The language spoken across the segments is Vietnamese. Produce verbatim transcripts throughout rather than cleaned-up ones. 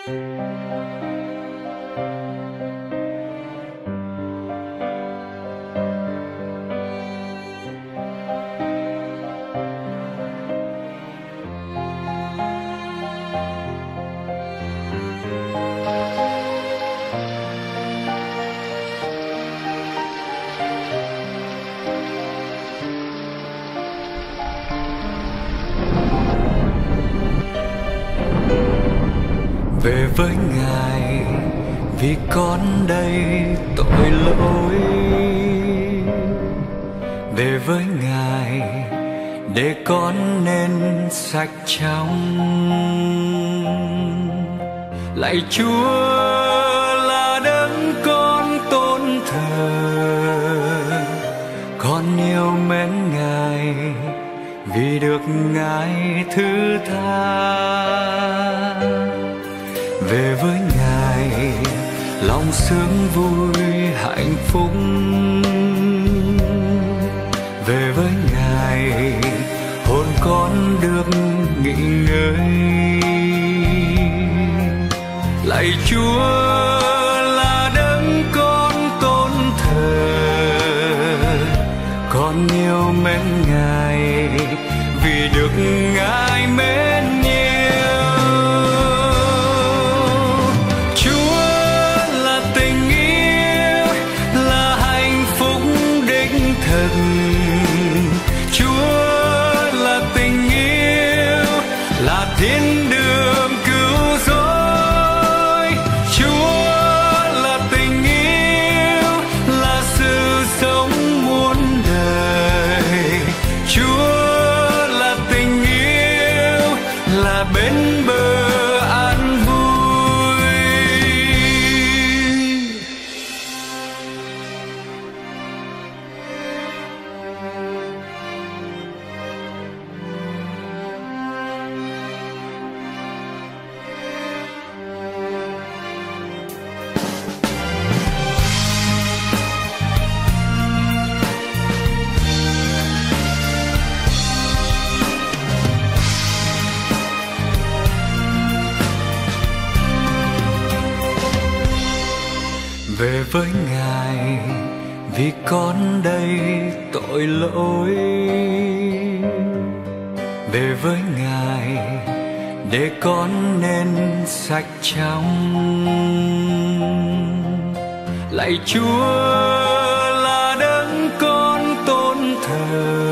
Về với Ngài vì con đây tội lỗi, về với Ngài để con nên sạch trong. Lạy Chúa là đấng con tôn thờ, con yêu mến Ngài vì được Ngài thứ tha. Về với Ngài lòng sướng vui hạnh phúc, về với Ngài hồn con được nghỉ ngơi. Lạy Chúa là đấng con tôn thờ, con yêu mến Ngài vì được Ngài mến nhiều. Chúa là tình yêu, là thiên đường cứu rỗi. Chúa là tình yêu, là sự sống muôn đời. Chúa là tình yêu, là bên bờ an vui. Về với Ngài vì con đây tội lỗi, về với Ngài để con nên sạch trong. Lạy Chúa là đấng con tôn thờ,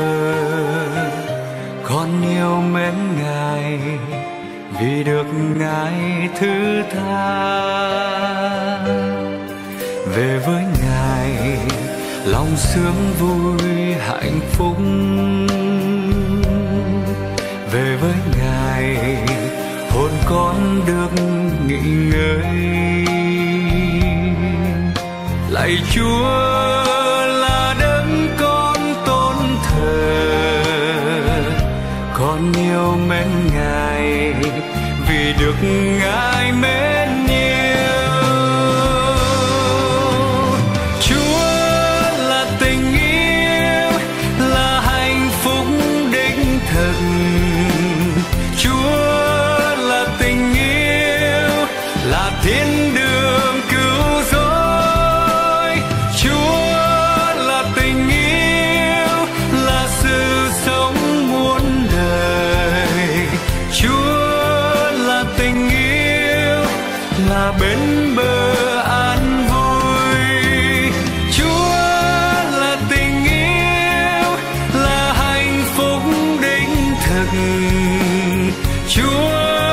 con yêu mến Ngài vì được Ngài thứ tha. Về với Ngài lòng sướng vui hạnh phúc, về với Ngài hồn con được nghỉ ngơi. Lạy Chúa là đấng con tôn thờ, con yêu mến Ngài vì được Ngài mến nhiều. Thiên đường cứu rỗi. Chúa là tình yêu, là sự sống muôn đời. Chúa là tình yêu, là bên bờ an vui. Chúa là tình yêu, là hạnh phúc đích thực. Chúa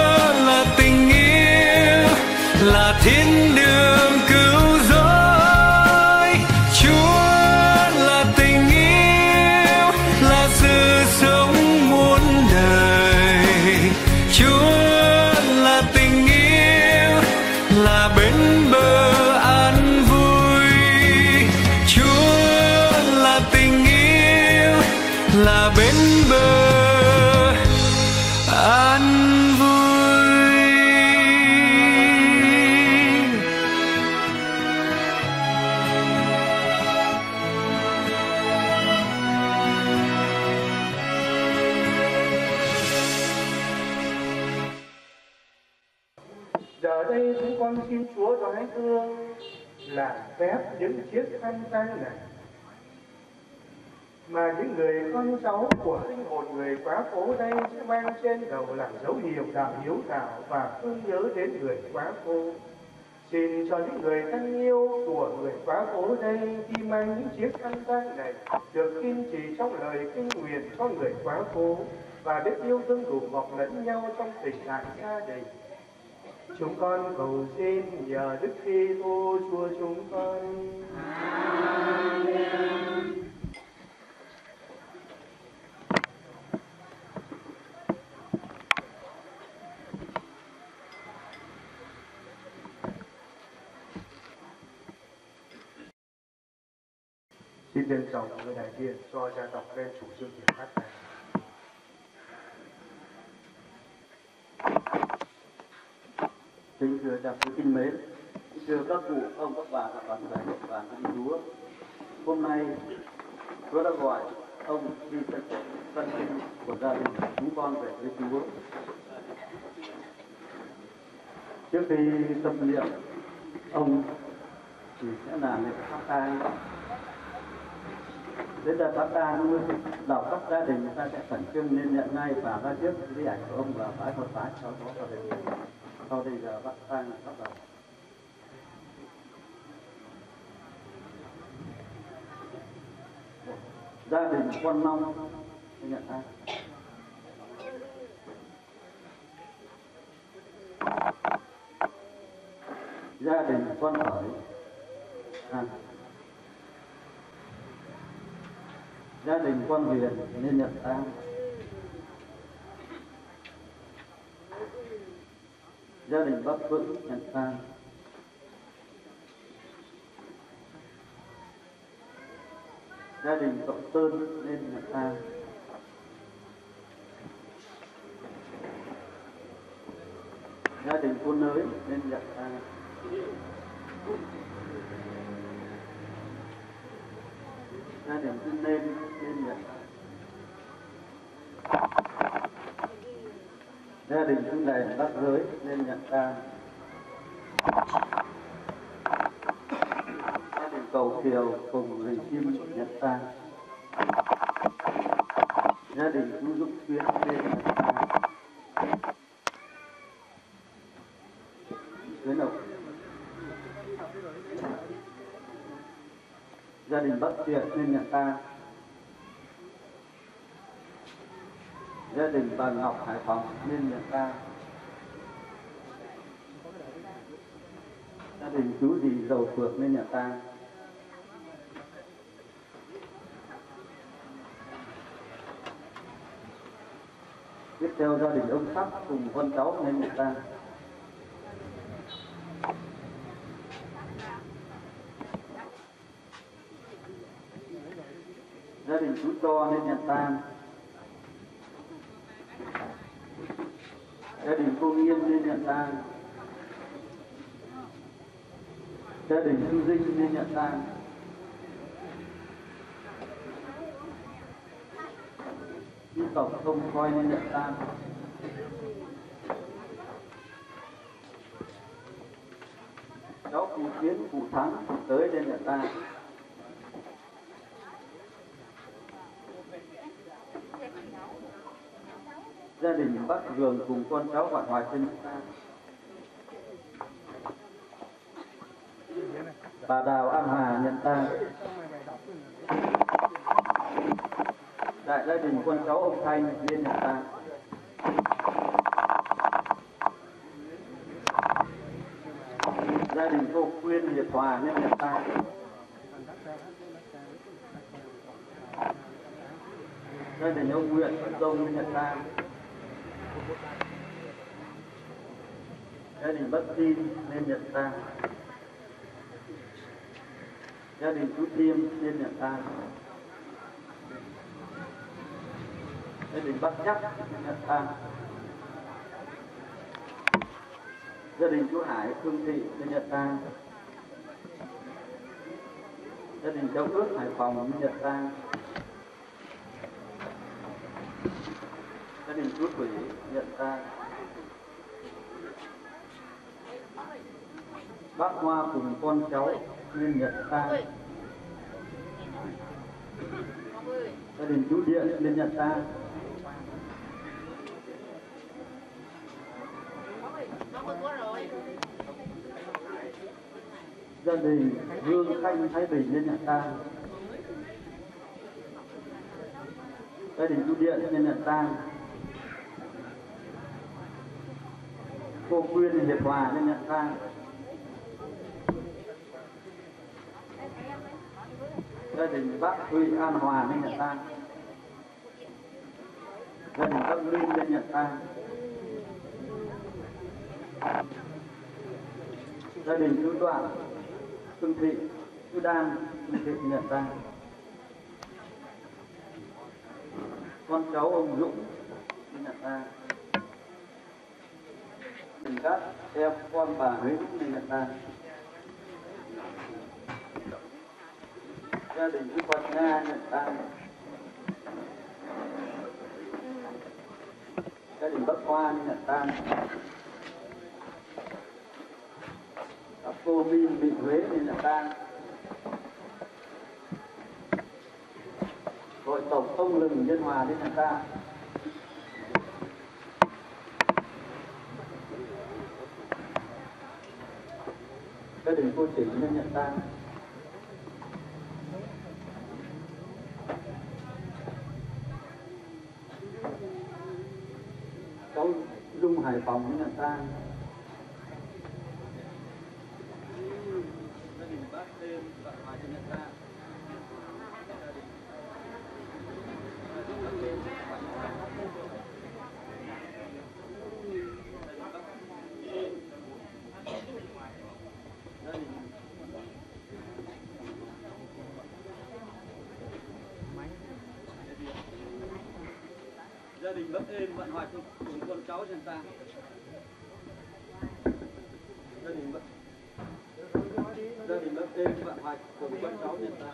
là thiên đường cứu rỗi. Chúa là tình yêu, là sự sống muôn đời. Chúa là tình yêu, là bên Giờ đây chúng con xin Chúa đoái thương làm phép những chiếc khăn tang này, mà những người con cháu của linh hồn người quá cố đây sẽ mang trên đầu làm dấu hiệu đạo hiếu thảo và thương nhớ đến người quá cố. Xin cho những người thân yêu của người quá cố đây khi mang những chiếc khăn tang này được kiên trì trong lời kinh nguyện cho người quá cố và biết yêu thương đủ bọc lẫn nhau trong tình cảm gia đình. Chúng con cầu xin nhờ Đức Kitô Chúa chúng con. Amen. Xin trân trọng người đại diện cho gia tộc lên chủ trương kiểm phát này. Kính thưa đại sứ kính mến, kính thưa các cụ, ông, các bà, các bạn bè và các Chúa. Hôm nay Chúa đã gọi ông đi tận tân sinh của gia đình chúng con về với Chúa. Trước khi tâm niệm ông thì sẽ làm lễ phát tang. Đến giờ phát tang mới đọc các gia đình người ta sẽ khẩn trương nên nhận ngay và ra trước di ảnh của ông và bái một bái sau đó vào đây. Sau đây giờ phát tang bắt đầu. Gia đình Con Long nhận tang. Gia đình Con Khởi à. Gia đình Con Huyền nên nhận tang. Gia đình Bác Vững nhận tang. Gia đình Cậu Sơn nên nhận tang. Gia đình Cô Nới nên nhận tang. Gia đình Tư Nên nên nhận tang. Gia đình Tư Đèn Bác Giới nên nhận tang. Gia đình Cầu Kiều cùng Hình Chim nhận tang. Gia đình Chú Dũng Xuyên nên nhận tang. Xuyên Độc. Gia đình Bắc Thiện nên nhận tang. Gia đình bà Ngọc Hải Phòng nên nhận tang. Gia đình chú dì Dầu Phượng nên nhận tang. Tiếp theo gia đình ông Sắc cùng con cháu nên nhận tang. Gia đình chú Cho nên nhận tang. Gia đình cô Nghiên nên nhận tang. Gia đình Thư Dinh nên nhận tang. Quý tộc Không Coi nên nhận tang. Cháu Cụ Chiến, Cụ Thắng tới nên nhận tang. Gia đình Bác Dường cùng con cháu Vạn Hoài Trân nhận tang. Bà Đào An Hà nhận tang. Đại gia đình con cháu ông Thanh nên nhận tang. Gia đình cô Quyên Hiệp Hòa nên nhận tang. Gia đình ông Nguyễn Đông nên nhận tang. Gia đình Bất Tin nên nhận tang. Gia đình chú Tiêm nên nhận tang. Gia đình Bác Chắc nên nhận tang. Gia đình chú Hải Thương Thị nên nhận tang. Gia đình cháu Ước Hải Phòng nên nhận tang. Gia đình chú Thủy nhận tang. bác Hoa cùng con cháu lên nhận tang. Gia đình chú Điện lên nhận tang. Gia đình Vương Khanh Thái Bình lên nhận tang. Gia đình chú Điện lên nhận tang. Cô Quyên Hiệp Hòa lên nhận tang. Gia đình bác Huy An Hòa lên nhận tang. Gia đình bác Linh lên nhận tang. Gia đình chú Đoạn, Phương Thị, chú Đan, Phương Thị nhận tang. Con cháu ông Dũng lên nhận tang. Các em con bà Huế lên nhận tang. Gia đình chú Phật Nga nhận tang. Gia đình Bắc Hoa nhận tang. Các cô Minh Bị Huế lên nhận tang. Hội tổng Ông Lừng Nhân Hòa lên nhận tang. Gia đình cô Chỉnh lên nhận tang. Cháu Dung Hải Phòng lên nhận tang. Gia đình bác Tên Vạn Hoài lên nhận tang. Gia đình Bắc Êm Vạn Hoài cùng con cháu nhận tang. Gia đình Bắc Gia đình Bắc Êm Vạn Hoài cùng con cháu nhận tang.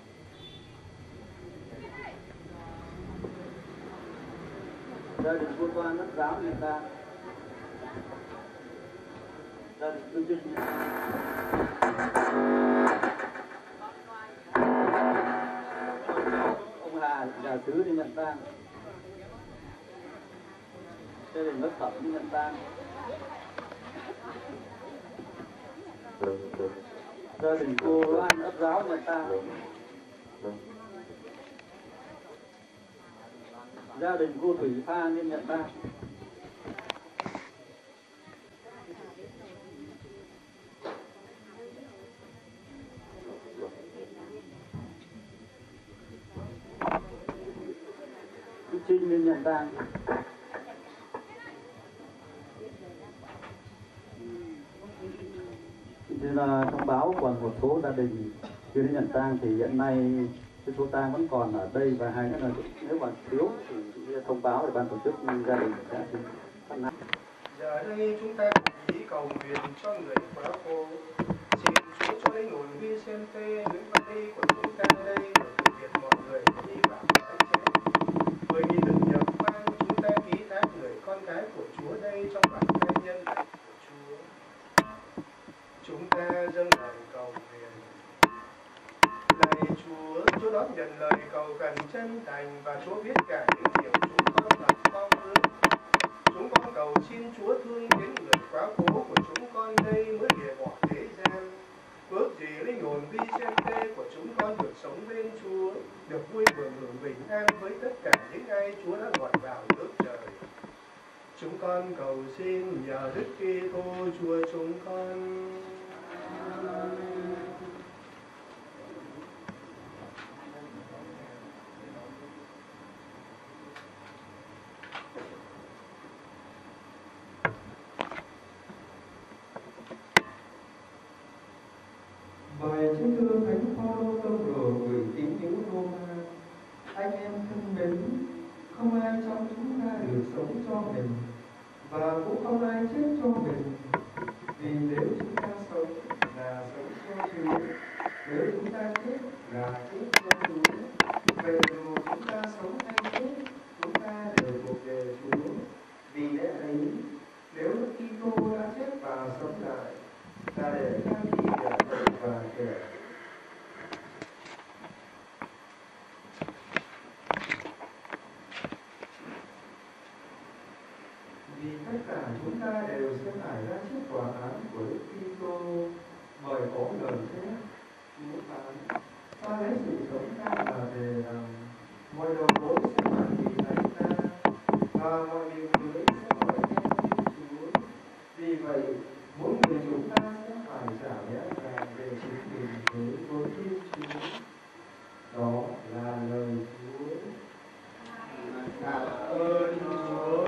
Gia đình cô Toan Đất Giáo nhận tang. Gia đình Tư Trinh nhận tang. Ông Hà Già Sứ đi nhận tang. Gia đình Bắc Thẩm đi nhận tang. Gia đình cô Loan Ấp Giáo nhận tang. Gia đình cô Thủy Pha nên nhận tang. Chú Trinh nên nhận tang. Thì là thông báo còn một số gia đình chưa đến nhận tang thì hiện nay cái số tang vẫn còn ở đây, và hai nữa là nếu mà thiếu thì thông báo để ban tổ chức gia đình sẽ phát nạn. Giờ đây chúng ta cùng ý cầu nguyện cho người quá cố. Xin Chúa cho linh hồn Vicente Nguyễn Văn Đi của chúng ta đây được thực hiện mọi người đi vào cái chết. Bởi vì được nhập mang chúng ta ký thác người con cái của Chúa đây trong bản thân nhân lành của Chúa. Chúng ta dâng lời cầu nguyện. Lạy Chúa, Chúa đón nhận lời cầu khẩn chân thành và Chúa biết cả những điều chúng con thật mong ước. Chúng con cầu xin Chúa thương đến người quá cố của chúng con đây mới lìa bỏ thế gian. Ước gì linh hồn Vicente của chúng con được sống bên Chúa, được vui mừng hưởng bình an với tất cả những ai Chúa đã gọi vào nước trời. Chúng con cầu xin nhờ Đức Kitô Chúa chúng con. Bài trên thư Thánh Phaolô tông đồ gửi tín hữu Roma. Anh em thân mến, không ai trong chúng ta được sống cho mình, và cũng không ai chết cho mình. Vì nếu chúng ta sống là sống cho Chúa, nếu chúng ta chết là chết cho Chúa. Vậy dù chúng ta sống hay chết, chúng ta đều thuộc về Chúa. Vì lẽ ấy, nếu Đức Kitô đã chết và sống lại, là để ta tòa án của Đức Kitô bởi có lời thế Chúa phán: ta lấy sự sống ta là về làm mọi đầu gối sẽ phản vì lấy ta và mọi điều cưới sẽ hỏi theo Thiên Chúa. Vì vậy mỗi người chúng ta sẽ phải trả lẽ ra về chính mình đối với Thiên Chúa. Đó là lời Chúa. Cảm ơn Chúa.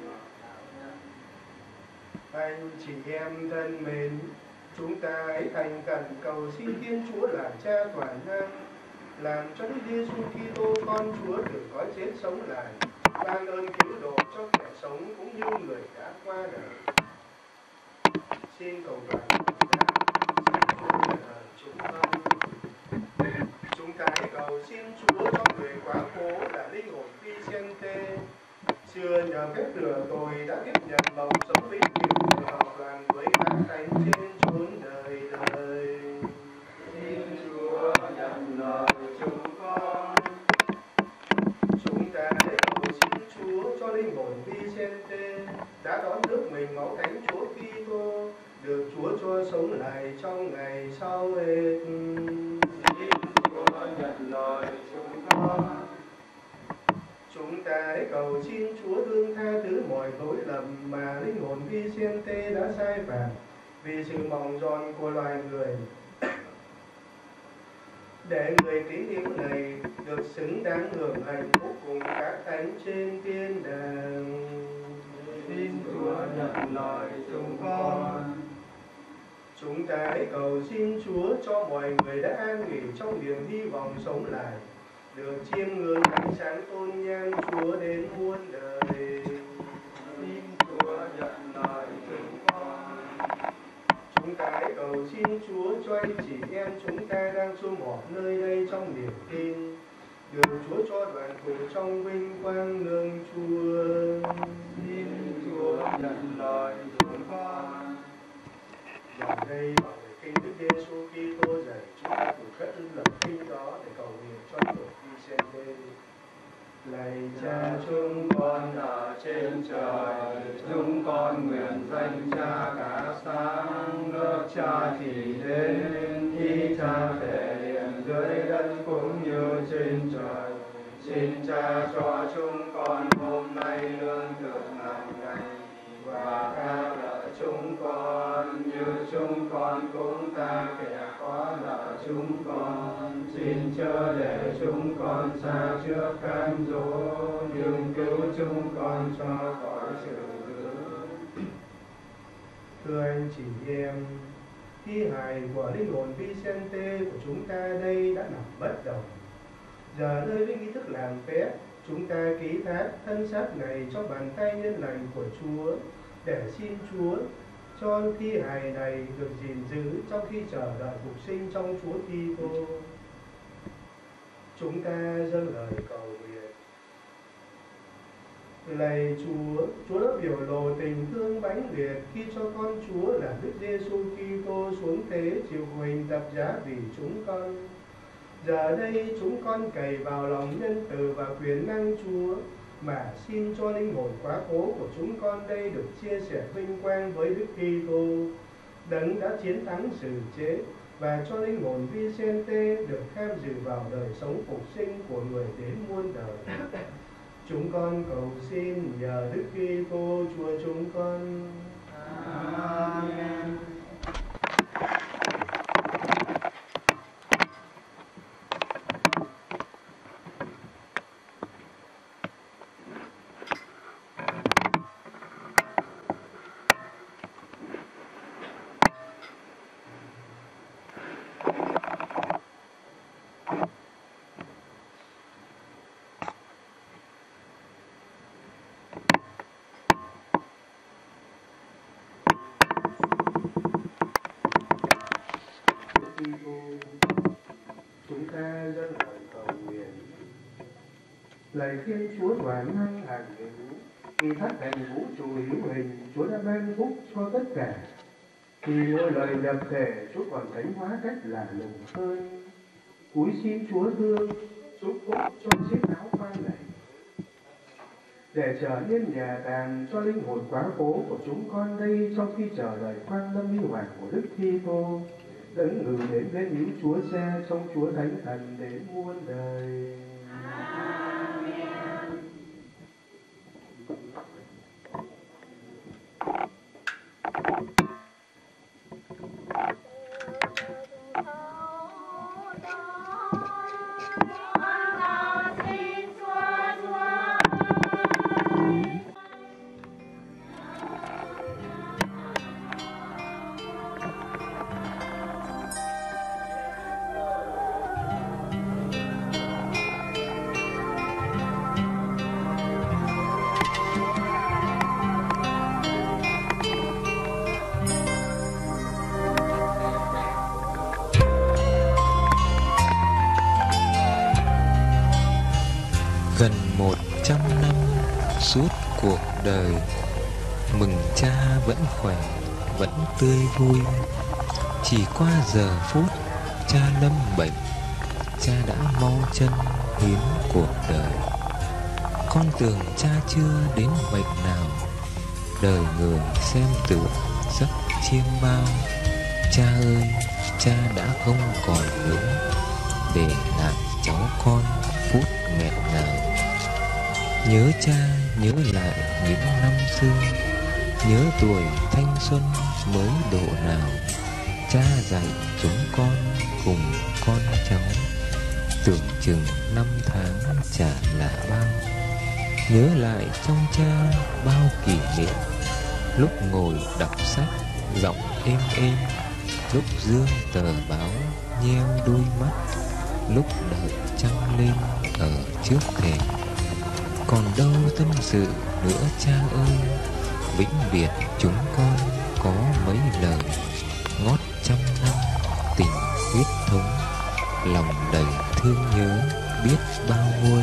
Anh chị em thân mến, chúng ta hãy thành khẩn cầu xin Thiên Chúa là Cha toàn năng, làm cho Đức Giêsu Kitô con Chúa được có chết sống lại, ban ơn cứu độ cho kẻ sống cũng như người đã qua đời. Xin cầu đoàn của Cha, xin Chúa nhận lời chúng con. Chúng ta hãy cầu xin Chúa cho người quá cố là linh hồn Vicente, xưa nhờ phép rửa tội đã tiếp nhận màu sống vĩnh cửu và hợp đoàn với các thánh trên chốn đời đời. Xin Chúa nhận lời chúng con. Chúng ta hãy cầu xin Chúa cho linh hồn Vicente đã đón nước mình máu thánh Chúa Kitô được Chúa cho sống lại trong ngày sau hết. Xin Chúa nhận lời chúng con. Chúng ta hãy cầu xin Chúa thương tha thứ mọi lỗi lầm mà linh hồn Vicente đã sai phạm vì sự mỏng giòn của loài người, để người tín hữu này được xứng đáng hưởng hạnh phúc cùng các thánh trên thiên đàng. Xin Chúa nhận lời chúng con. Chúng ta hãy cầu xin Chúa cho mọi người đã an nghỉ trong niềm hy vọng sống lại, được chiêm ngưỡng ánh sáng tôn nhang Chúa đến muôn đời. Xin Chúa nhận lời chúng con. Chúng ta hãy cầu xin Chúa cho anh chị em chúng ta đang sum họp nơi đây trong niềm tin, được Chúa cho đoàn tụ trong vinh quang nương Chúa. Xin Chúa nhận lời chúng con. Vào đây bảo vệ kinh Đức Giêsu Kitô dạy chúng ta cùng cất lên lời kinh đó để cầu nguyện cho tội Vicente. Lạy Cha chúng con ở trên trời, chúng con nguyện danh Cha cả sáng, nước Cha thì đến, ý Cha thể hiện dưới đất cũng như trên trời. Xin Cha cho chúng con hôm nay lương thực hàng ngày, và tha nợ chúng con như chúng con cũng tha kẻ có nợ chúng con. Xin chớ để chúng con xa trước cám dỗ, nhưng cứu chúng con cho khỏi sự dữ. Thưa anh chị em, thi hài của linh hồn Vicente của chúng ta đây đã nằm bất động. Giờ nơi với nghi thức làm phép, chúng ta ký thác thân xác này trong bàn tay nhân lành của Chúa, để xin Chúa cho thi hài này được gìn giữ trong khi chờ đợi phục sinh trong Chúa Kitô. Chúng ta dâng lời cầu nguyện. Lạy Chúa, Chúa đã biểu lộ tình thương mãnh liệt khi cho con Chúa là Đức Giêsu Kitô xuống thế chịu hình thập giá vì chúng con. Giờ đây chúng con cày vào lòng nhân từ và quyền năng Chúa, mà xin cho linh hồn quá cố của chúng con đây được chia sẻ vinh quang với Đức Kitô, Đấng đã chiến thắng sự chết, và cho linh hồn Vicente được tham dự vào đời sống phục sinh của người đến muôn đời. Chúng con cầu xin nhờ Đức Kitô Chúa chúng con. Amen. Chúng ta dâng lời cầu nguyện. Lạy Thiên Chúa toàn năng hằng hữu, khi thắt thành vũ trụ hữu hình, Chúa đã ban phúc cho tất cả. Khi ngôi lời nhập thể, Chúa còn thánh hóa cách lạ lùng hơn. Cúi xin Chúa thương, chúc phúc cho chiếc áo quan này. để trở nên nhà tàng cho linh hồn quá cố của chúng con đây trong khi chờ đợi quan lâm huy hoàng của Đức Kitô, đấng ngự đến bên hữu Chúa Cha trong Chúa Thánh Thần đến muôn đời. Gần một trăm năm suốt cuộc đời, mừng cha vẫn khỏe, vẫn tươi vui. Chỉ qua giờ phút cha lâm bệnh, cha đã mau chân hiến cuộc đời. Con tưởng cha chưa đến bệnh nào, đời người xem tựa giấc chiêm bao. Cha ơi, cha đã không còn nữa, để lại cháu con phút nghẹn ngào. Nhớ cha, nhớ lại những năm xưa, nhớ tuổi thanh xuân mới độ nào. Cha dạy chúng con cùng con cháu, tưởng chừng năm tháng chả là bao. Nhớ lại trong cha bao kỷ niệm, lúc ngồi đọc sách giọng êm êm, lúc dương tờ báo nheo đôi mắt, lúc đợi trăng lên ở trước thềm. Còn đâu tâm sự nữa cha ơi, vĩnh biệt chúng con có mấy lời. Ngót trăm năm tình huyết thống, lòng đầy thương nhớ biết bao nguôi.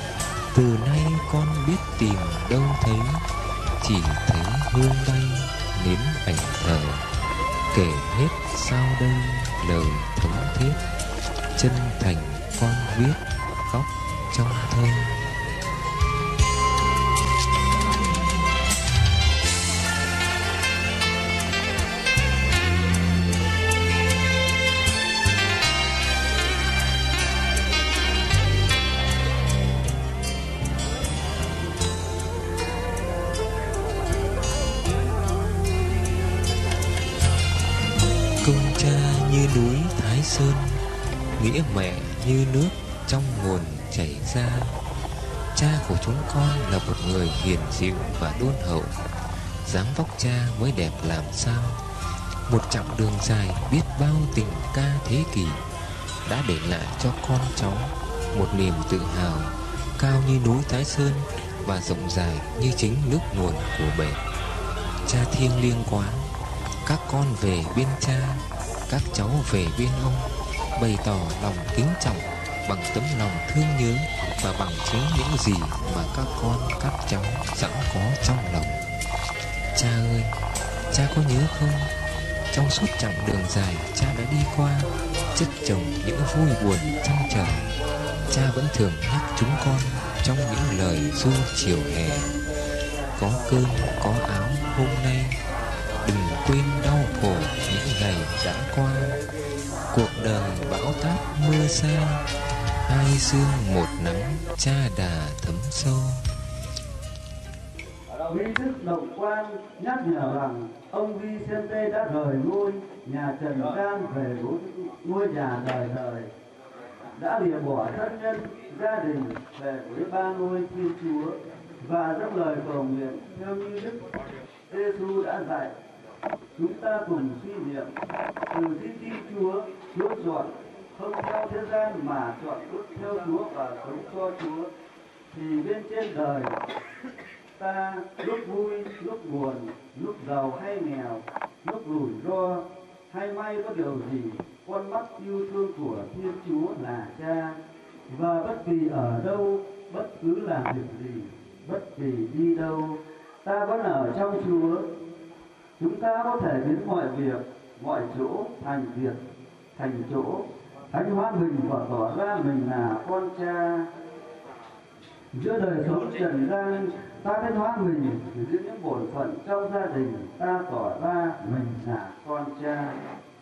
Từ nay con biết tìm đâu thấy, chỉ thấy hương bay nếm ảnh thờ. Kể hết sao đây lời thống thiết, chân thành con viết khóc trong thơ. Công cha như núi Thái Sơn, nghĩa mẹ như nước trong nguồn chảy ra. Cha của chúng con là một người hiền dịu và đôn hậu, dáng vóc cha mới đẹp làm sao. Một chặng đường dài biết bao tình ca thế kỷ, đã để lại cho con cháu một niềm tự hào cao như núi Thái Sơn và rộng dài như chính nước nguồn của bể. Cha thiêng liêng quá, các con về bên cha, các cháu về bên ông, bày tỏ lòng kính trọng bằng tấm lòng thương nhớ và bằng chính những gì mà các con, các cháu sẵn có trong lòng. Cha ơi, cha có nhớ không? Trong suốt chặng đường dài cha đã đi qua, chất chồng những vui buồn trăn trở, cha vẫn thường nhắc chúng con trong những lời ru chiều hè. Có cơm, có áo hôm nay, đừng quên đau khổ những ngày đã qua. Cuộc đời bão táp mưa xa, hai sương một nắng cha đà thấm sâu. Nghi thức động quan nhắc nhở rằng ông Vicente đã rời ngôi nhà trần gian về ngôi nhà đời đời, đã lìa bỏ thân nhân gia đình về với ba ngôi Thiên Chúa và dâng lời cầu nguyện theo như Đức Giêsu đã dạy. Chúng ta cùng suy niệm từ khi Thiên Chúa, Chúa chọn không theo thế gian mà chọn bước theo Chúa và sống cho Chúa, thì bên trên đời ta lúc vui, lúc buồn, lúc giàu hay nghèo, lúc rủi ro hay may có điều gì, con mắt yêu thương của Thiên Chúa là Cha. Và bất kỳ ở đâu, bất cứ làm việc gì, bất kỳ đi đâu, ta vẫn ở trong Chúa. Chúng ta có thể biến mọi việc, mọi chỗ thành việc, thành chỗ, thánh hóa mình và tỏ ra mình là con Cha. Giữa đời sống trần gian, ta thấy hóa mình giữa những bổn phận trong gia đình, ta tỏ ra mình là con cha.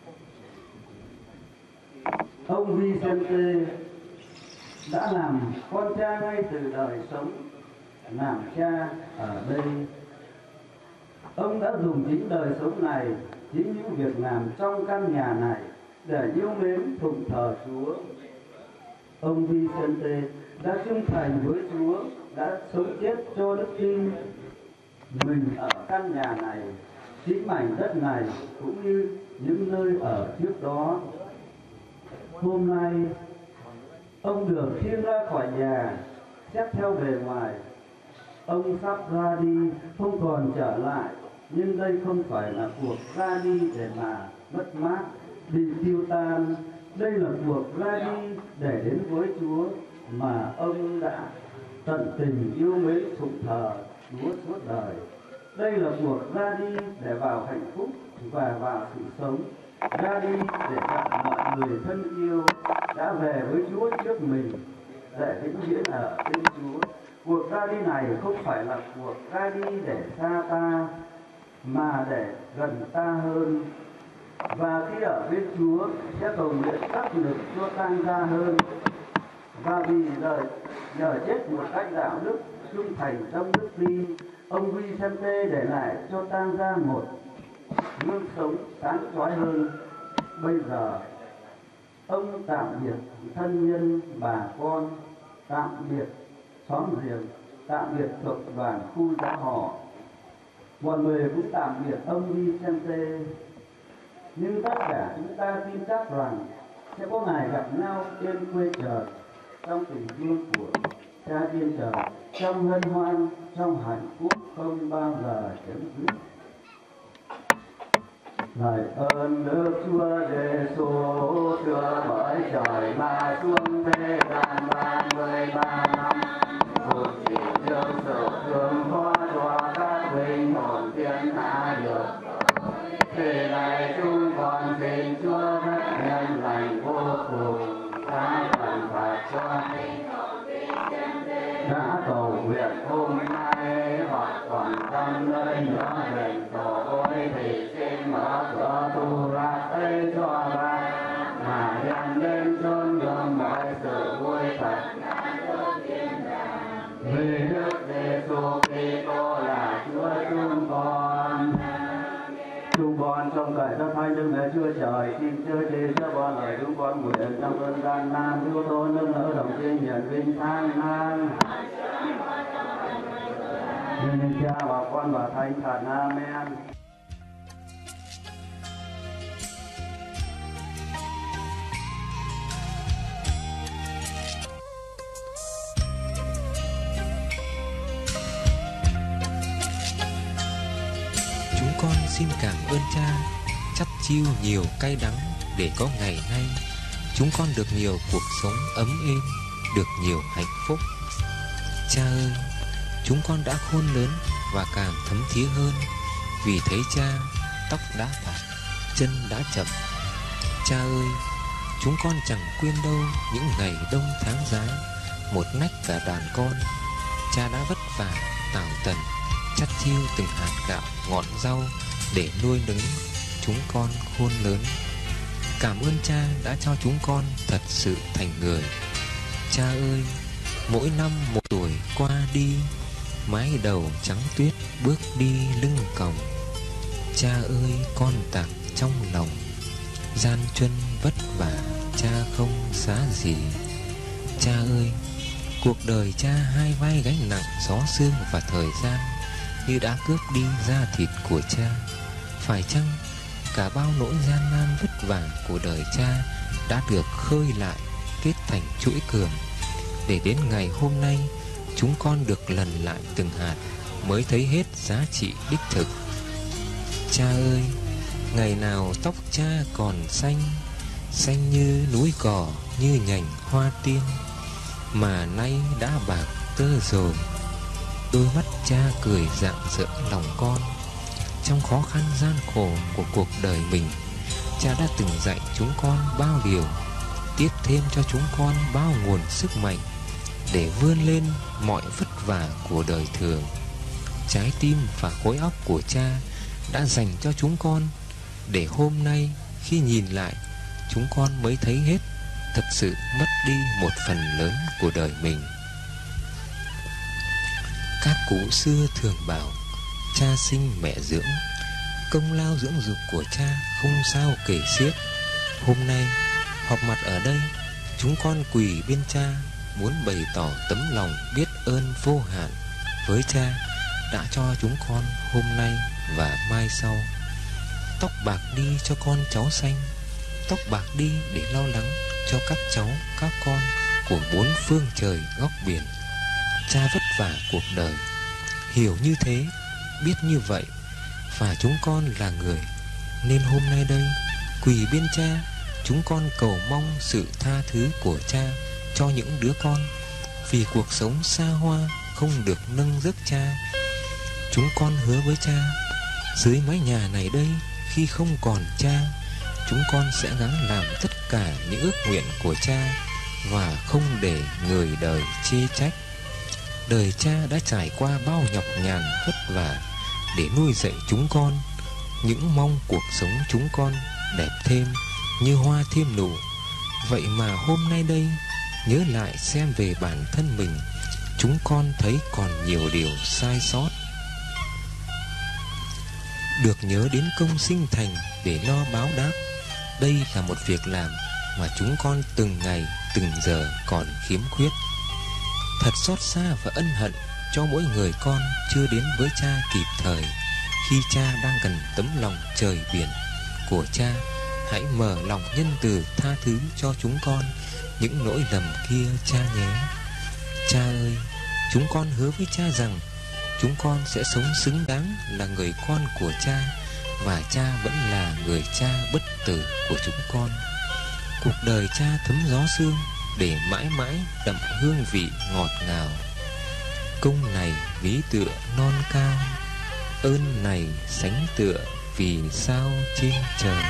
Ông Vicente đã làm con cha ngay từ đời sống làm cha ở đây. Ông đã dùng chính đời sống này, chính những việc làm trong căn nhà này để yêu mến phụng thờ Chúa. Ông Vicente đã trung thành với Chúa, đã sống chết cho đức tin mình ở căn nhà này, chính mảnh đất này cũng như những nơi ở trước đó. Hôm nay ông được khiêng ra khỏi nhà, xét theo bề ngoài ông sắp ra đi, không còn trở lại. Nhưng đây không phải là cuộc ra đi để mà mất mát, bị tiêu tan. Đây là cuộc ra đi để đến với Chúa mà ông đã tận tình yêu mến phụng thờ Chúa suốt đời. Đây là cuộc ra đi để vào hạnh phúc và vào sự sống, ra đi để gặp mọi người thân yêu đã về với Chúa trước mình, để vĩnh viễn ở bên Chúa. Cuộc ra đi này không phải là cuộc ra đi để xa ta, mà để gần ta hơn. Và khi ở bên Chúa sẽ cầu nguyện đắc lực cho tăng gia hơn. Và vì đời nhờ chết một cách đạo đức, trung thành trong đức tin, ông Vicente để lại cho tăng gia một gương sống sáng chói hơn. Bây giờ ông tạm biệt thân nhân bà con, tạm biệt xóm riêng, tạm biệt cộng đoàn khu giáo họ. Mọi người cũng tạm biệt ông Vicente. Nhưng tất cả chúng ta tin chắc rằng sẽ có ngày gặp nhau trên quê trời, trong tình thương của Cha trên trời, trong hân hoan, trong hạnh phúc không bao giờ chấm dứt. Lạy ơn Đức Chúa Giêsu đưa bởi trời mà xuống thế gian ba mươi ba năm, phụng chỉ dương sự thương hóa cho các linh hồn thiên hạ được. Thì này chúng con xin Chúa rất nhân lành vô cùng, tha phần phạt cho đã cầu nguyện hôm nay hoặc còn trong nơi nhỏ đền tổ ôi, thì xin mở cửa tu ra ấy cho ra, mà đem đến chốn gương mọi sự vui thật. Vì Đức Giêsu Kitô là Chúa chúng con. Chúng con trong cậy các thánh Đức Mẹ Chúa Trời, xin chớ chế cho con lời chúng con nguyện trong cơn gian nan thiếu thốn nâng đỡ đồng trên nhận vinh thang nan. Nên Cha và Con và Thánh Thần. Amen. Chúng con xin cảm ơn Cha chắt chiu nhiều cay đắng để có ngày nay chúng con được nhiều cuộc sống ấm êm, được nhiều hạnh phúc. Cha ơi, chúng con đã khôn lớn và càng thấm thía hơn vì thấy Cha tóc đã bạc, chân đã chậm. Cha ơi, chúng con chẳng quên đâu những ngày đông tháng giá, một nách cả đàn con. Cha đã vất vả tảo tần chắt chiu từng hạt gạo ngọn rau để nuôi nấng chúng con khôn lớn. Cảm ơn Cha đã cho chúng con thật sự thành người. Cha ơi, mỗi năm một tuổi qua đi, mái đầu trắng tuyết bước đi lưng còng. Cha ơi, con tạc trong lòng, gian truân vất vả Cha không xá gì. Cha ơi, cuộc đời Cha hai vai gánh nặng gió sương và thời gian như đã cướp đi da thịt của Cha. Phải chăng cả bao nỗi gian nan vất vả của đời Cha đã được khơi lại, kết thành chuỗi cường, để đến ngày hôm nay chúng con được lần lại từng hạt mới thấy hết giá trị đích thực. Cha ơi, ngày nào tóc Cha còn xanh, xanh như núi cỏ, như nhành hoa tiên, mà nay đã bạc tơ rồi. Đôi mắt Cha cười rạng rỡ lòng con. Trong khó khăn gian khổ của cuộc đời mình, Cha đã từng dạy chúng con bao điều, tiếp thêm cho chúng con bao nguồn sức mạnh để vươn lên mọi vất vả của đời thường. Trái tim và khối óc của cha đã dành cho chúng con, để hôm nay khi nhìn lại, chúng con mới thấy hết thật sự mất đi một phần lớn của đời mình. Các cụ xưa thường bảo cha sinh mẹ dưỡng, công lao dưỡng dục của cha không sao kể xiết. Hôm nay họp mặt ở đây, chúng con quỳ bên cha, muốn bày tỏ tấm lòng biết ơn vô hạn với cha đã cho chúng con hôm nay và mai sau. Tóc bạc đi cho con cháu xanh, tóc bạc đi để lo lắng cho các cháu, các con của bốn phương trời góc biển. Cha vất vả cuộc đời, hiểu như thế, biết như vậy, và chúng con là người, nên hôm nay đây quỳ bên cha, chúng con cầu mong sự tha thứ của cha cho những đứa con, vì cuộc sống xa hoa không được nâng giấc cha. Chúng con hứa với cha, dưới mái nhà này đây, khi không còn cha, chúng con sẽ gắng làm tất cả những ước nguyện của cha và không để người đời chê trách. Đời cha đã trải qua bao nhọc nhằn vất vả để nuôi dạy chúng con, những mong cuộc sống chúng con đẹp thêm như hoa thêm nụ. Vậy mà hôm nay đây, nhớ lại xem về bản thân mình, chúng con thấy còn nhiều điều sai sót. Được nhớ đến công sinh thành để lo báo đáp, đây là một việc làm mà chúng con từng ngày từng giờ còn khiếm khuyết. Thật xót xa và ân hận cho mỗi người con chưa đến với cha kịp thời. Khi cha đang cần tấm lòng trời biển của cha, hãy mở lòng nhân từ tha thứ cho chúng con những lỗi lầm kia cha nhé. Cha ơi, chúng con hứa với cha rằng chúng con sẽ sống xứng đáng là người con của cha, và cha vẫn là người cha bất tử của chúng con. Cuộc đời cha thấm gió sương để mãi mãi đậm hương vị ngọt ngào. Công này ví tựa non cao, ơn này sánh tựa vì sao trên trời.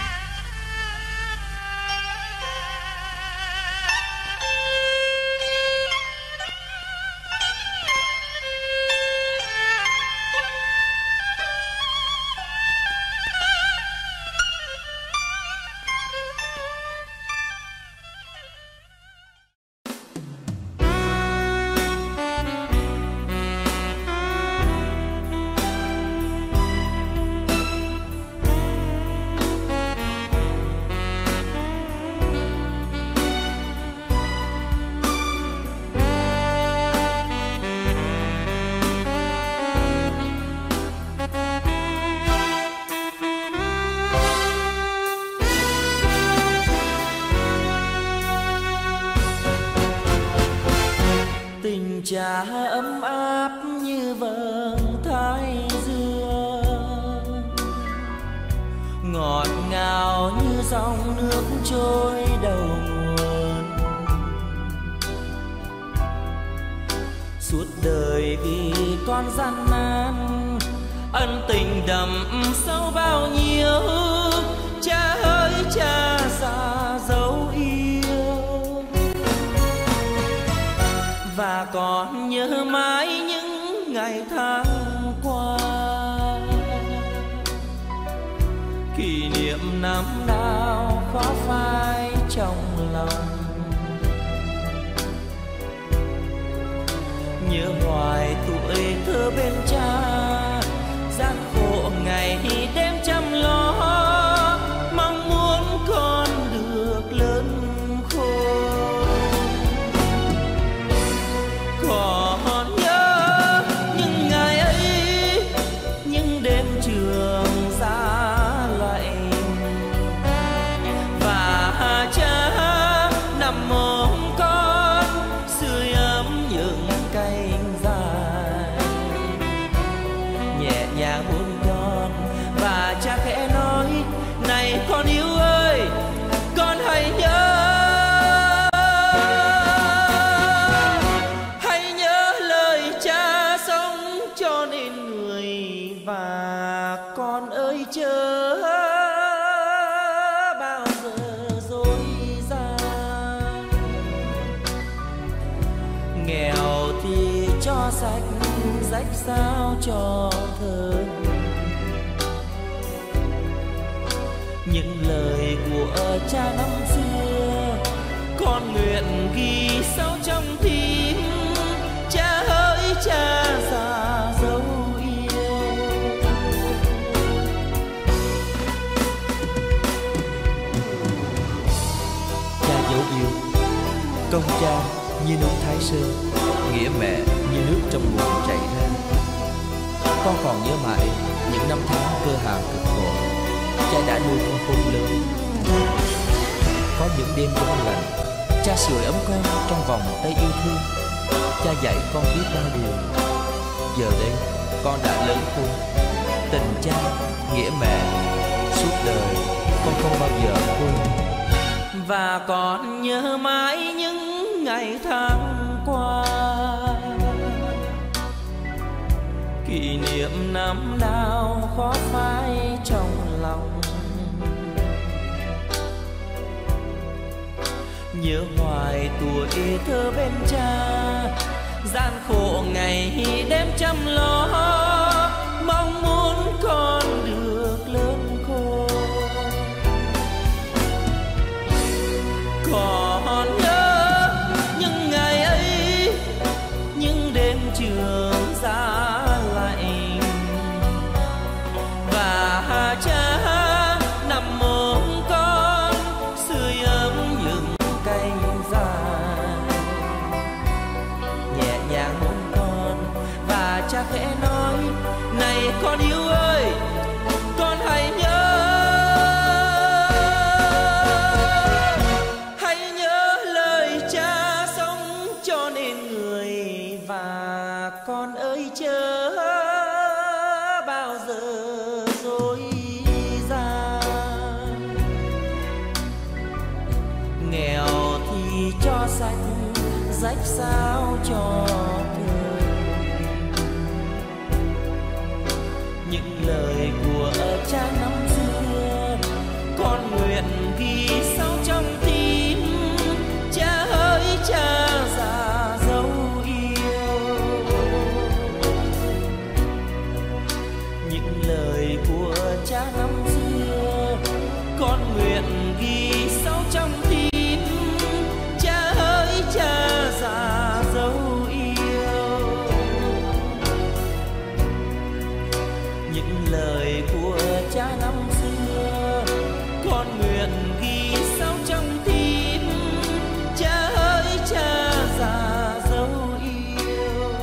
Cha ấm áp như vầng thái dương, ngọt ngào như dòng nước trôi đầu nguồn. Suốt đời vì con gian nan, ân tình đậm sâu bao nhiêu. Cha ơi cha già dấu yêu, và còn nhớ mãi những ngày tháng qua, kỷ niệm năm nào khó phai trong lòng. Nhớ hoài tuổi thơ bên cha, gian khổ ngày đêm chăm lo, mong muốn con được lớn khôn. Còn nhớ những ngày ấy, những đêm trường giá lạnh, và cha nằm ôm con sưởi ấm những cánh dài, nhẹ nhàng hôn con và cha khẽ nói: này con yêu ơi, con hãy nhớ, hãy nhớ lời cha sống cho nên người, và con ơi chớ bao giờ dối gian. Nghèo rách sao cho thơ. Những lời của cha năm xưa con nguyện ghi sâu trong tim. Cha hỡi cha già dấu yêu. Cha dấu yêu, công cha như núi Thái Sơn, nghĩa mẹ như nước trong nguồn chảy ra. Con còn nhớ mãi những năm tháng cơ hàn cực khổ. Cha đã nuôi con khôn lớn. Có những đêm gió lạnh, cha sưởi ấm con trong vòng tay yêu thương. Cha dạy con biết bao điều. Giờ đây con đã lớn khôn. Tình cha, nghĩa mẹ, suốt đời con không bao giờ quên. Và con nhớ mãi những ngày tháng qua, kỷ niệm năm nào khó phai trong lòng. Nhớ hoài tuổi thơ bên cha, gian khổ ngày đêm chăm lo, mong muốn con được lớn khôn. Còn nhớ những ngày ấy, những đêm trường giá lạnh, và cha nằm ôm con sưởi ấm những cánh dài, nhẹ nhàng hôn con và cha khẽ nói: này con yêu ơi, con hãy nhớ, hãy nhớ lời cha sống cho nên người. Và con ơi chớ bao giờ dối gian, nghèo thì cho sạch, rách sao cho thơ. Những lời của cha năm xưa con nguyện ghi sâu trong tim. Cha hỡi cha già dấu yêu. Những lời của cha năm xưa con nguyện ghi sâu trong tim. Cha hỡi cha già dấu yêu. Những lời của cha năm xưa con nguyện ghi sâu trong tim. Cha hỡi cha già dấu yêu.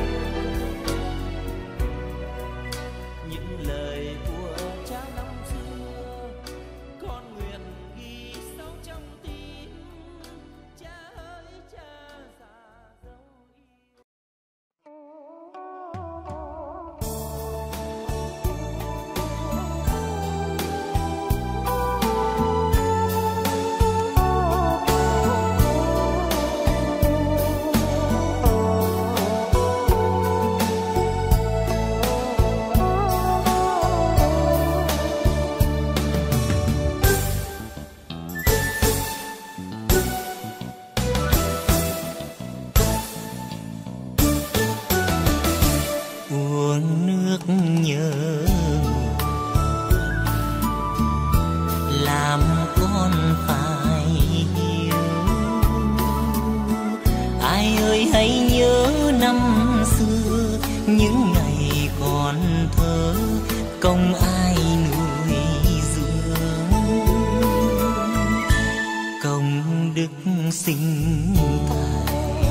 Những lời của cha năm xưa con nguyện ghi sâu trong tim. Cha hỡi cha già dấu yêu. Uống nước nhớ làm con phải hiểu. Ai ơi hãy nhớ năm xưa, những ngày còn thơ công ai nuôi dưỡng. Công đức sinh tài,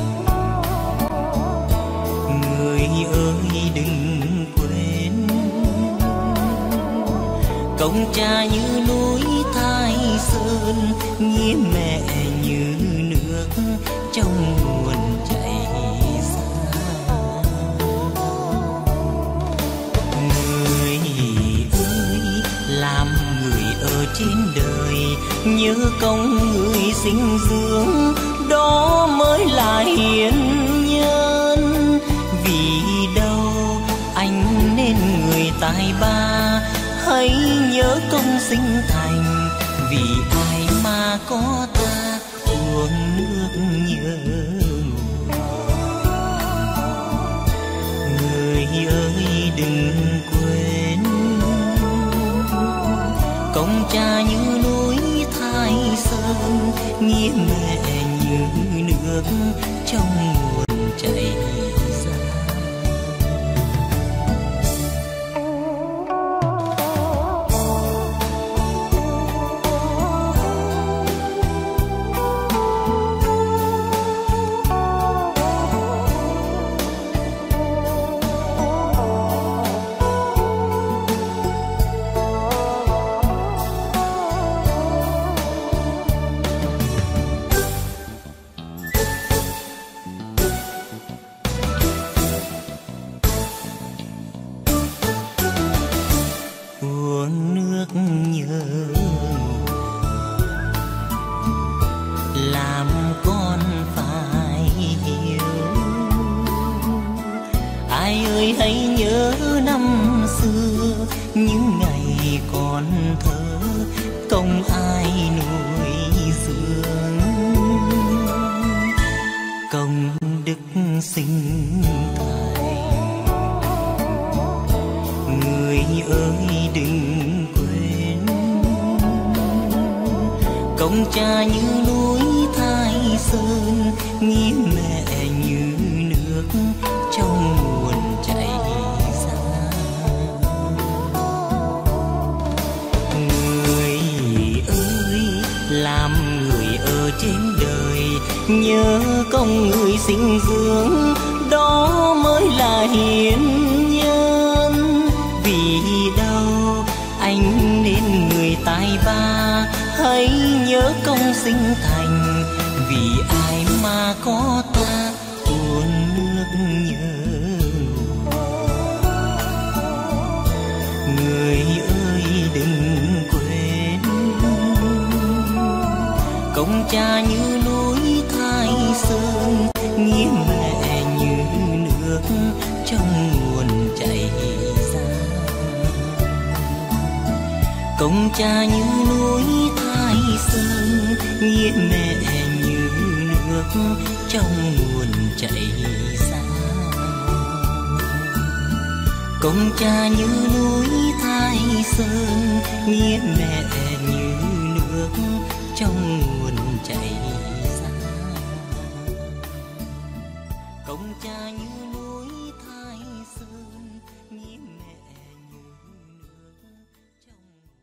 người ơi đừng quên. Công cha như núi Thái Sơn, nghĩa mẹ như nước trong nguồn chảy ra. Người ơi làm người ở trên đời, nhớ công người sinh dưỡng, đó mới là hiền nhân. Vì đâu anh nên người tài ba, hãy nhớ công sinh thành. Vì ai mà có ta uống nước nhớ nguồn. Người ơi đừng quên, công cha như núi Thái Sơn, nghĩa mẹ như nước trong nguồn chảy ra. Công cha như núi Thái Sơn, nghĩa mẹ như nước trong nguồn chảy ra. Người ơi, làm người ở trên đời, nhớ công người sinh dưỡng, đó mới là hiền nhân. Vì đâu anh nên người tài ba, hãy nhớ công sinh thành, vì ai mà có ta uốn nước nhớ. Người ơi đừng quên, công cha như núi Thái Sơn, nghĩa mẹ như nước trong nguồn chảy ra. Công cha như núi Thái Sơn, nghĩa mẹ như nước trong nguồn chảy ra. Công cha như núi Thái Sơn, nghĩa mẹ như nước trong nguồn chảy ra. Công cha như núi Thái Sơn, nghĩa mẹ như nước trong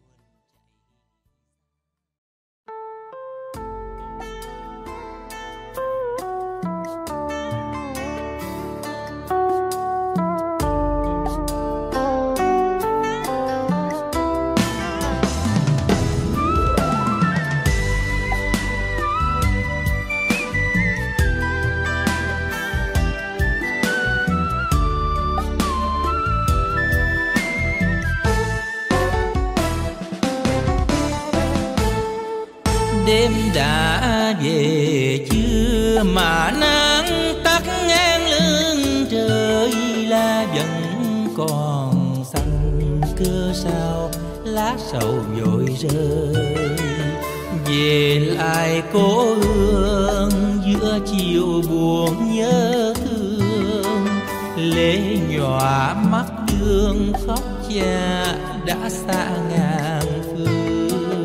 đêm đã về chưa mà nắng tắt ngang lưng trời, lá vẫn còn xanh cơ sao lá sầu vội rơi. Về lại cố hương giữa chiều buồn nhớ thương, lệ nhòa mắt đường khóc cha đã xa ngàn phương.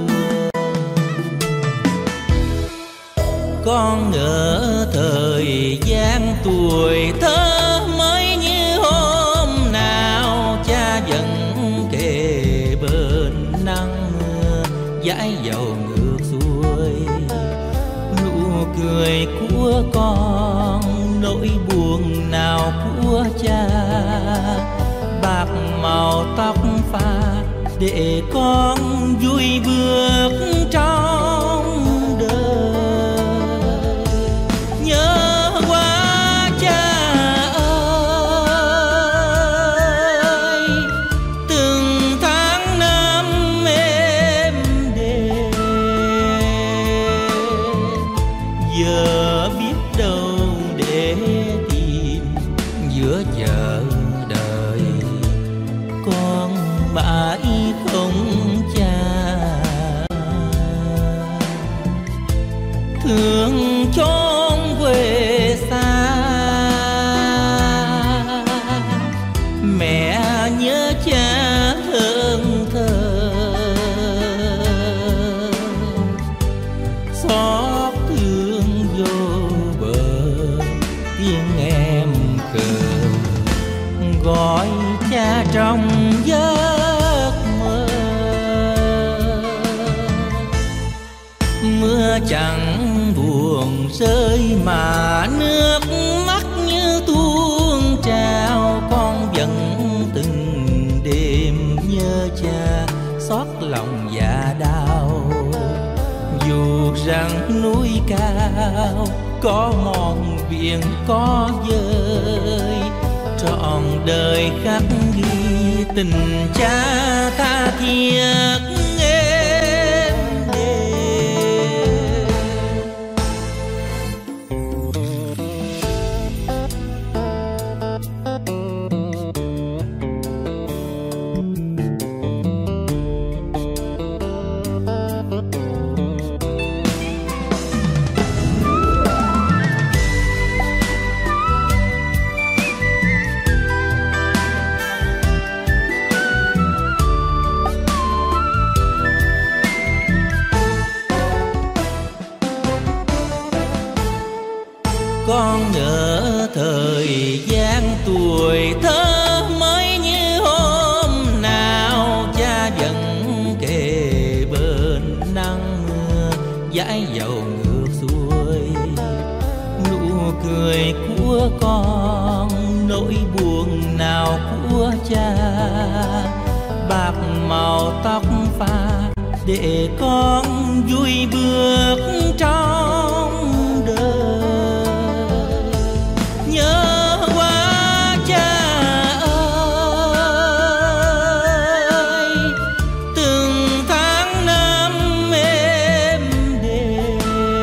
Con ngỡ thời gian tuổi thơ mới như hôm nào, cha vẫn kề bên nắng mưa dãi dầu ngược xuôi. Nụ cười của con, nỗi buồn nào của cha, bạc màu tóc pha để con vui bước trong đời. Nhớ quá cha ơi, từng tháng năm êm đềm, giờ biết đâu để tìm giữa chờ đợi. Con mãi không cha, thương chốn quê xa, Mưa chẳng buồn rơi mà nước mắt như tuôn trào, con vẫn từng đêm nhớ cha xót lòng dạ đau. Dù rằng núi cao có mòn biển có dơi, trọn đời khắc ghi tình cha tha thiết êm đềm. Con nhớ thời gian tuổi thơ mới như hôm nào, cha vẫn kề bên nắng mưa dãi dầu ngược xuôi. Nụ cười của con nỗi buồn nào của cha, bạc màu tóc pha để con vui bước trong đời. Nhớ quá cha ơi, từng tháng năm êm đềm,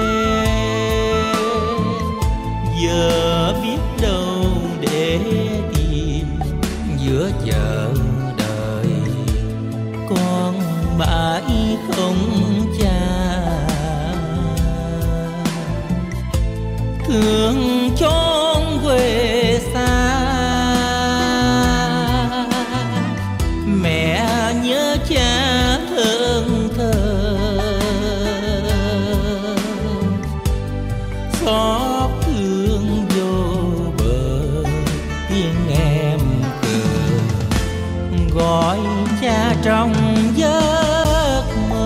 giờ biết đâu để tìm giữa chợ đời. Con mãi không cha, thương chốn quê xa. Mẹ nhớ cha thân thờ, xót thương vô bờ tiếng em cười gọi cha trong giấc mơ.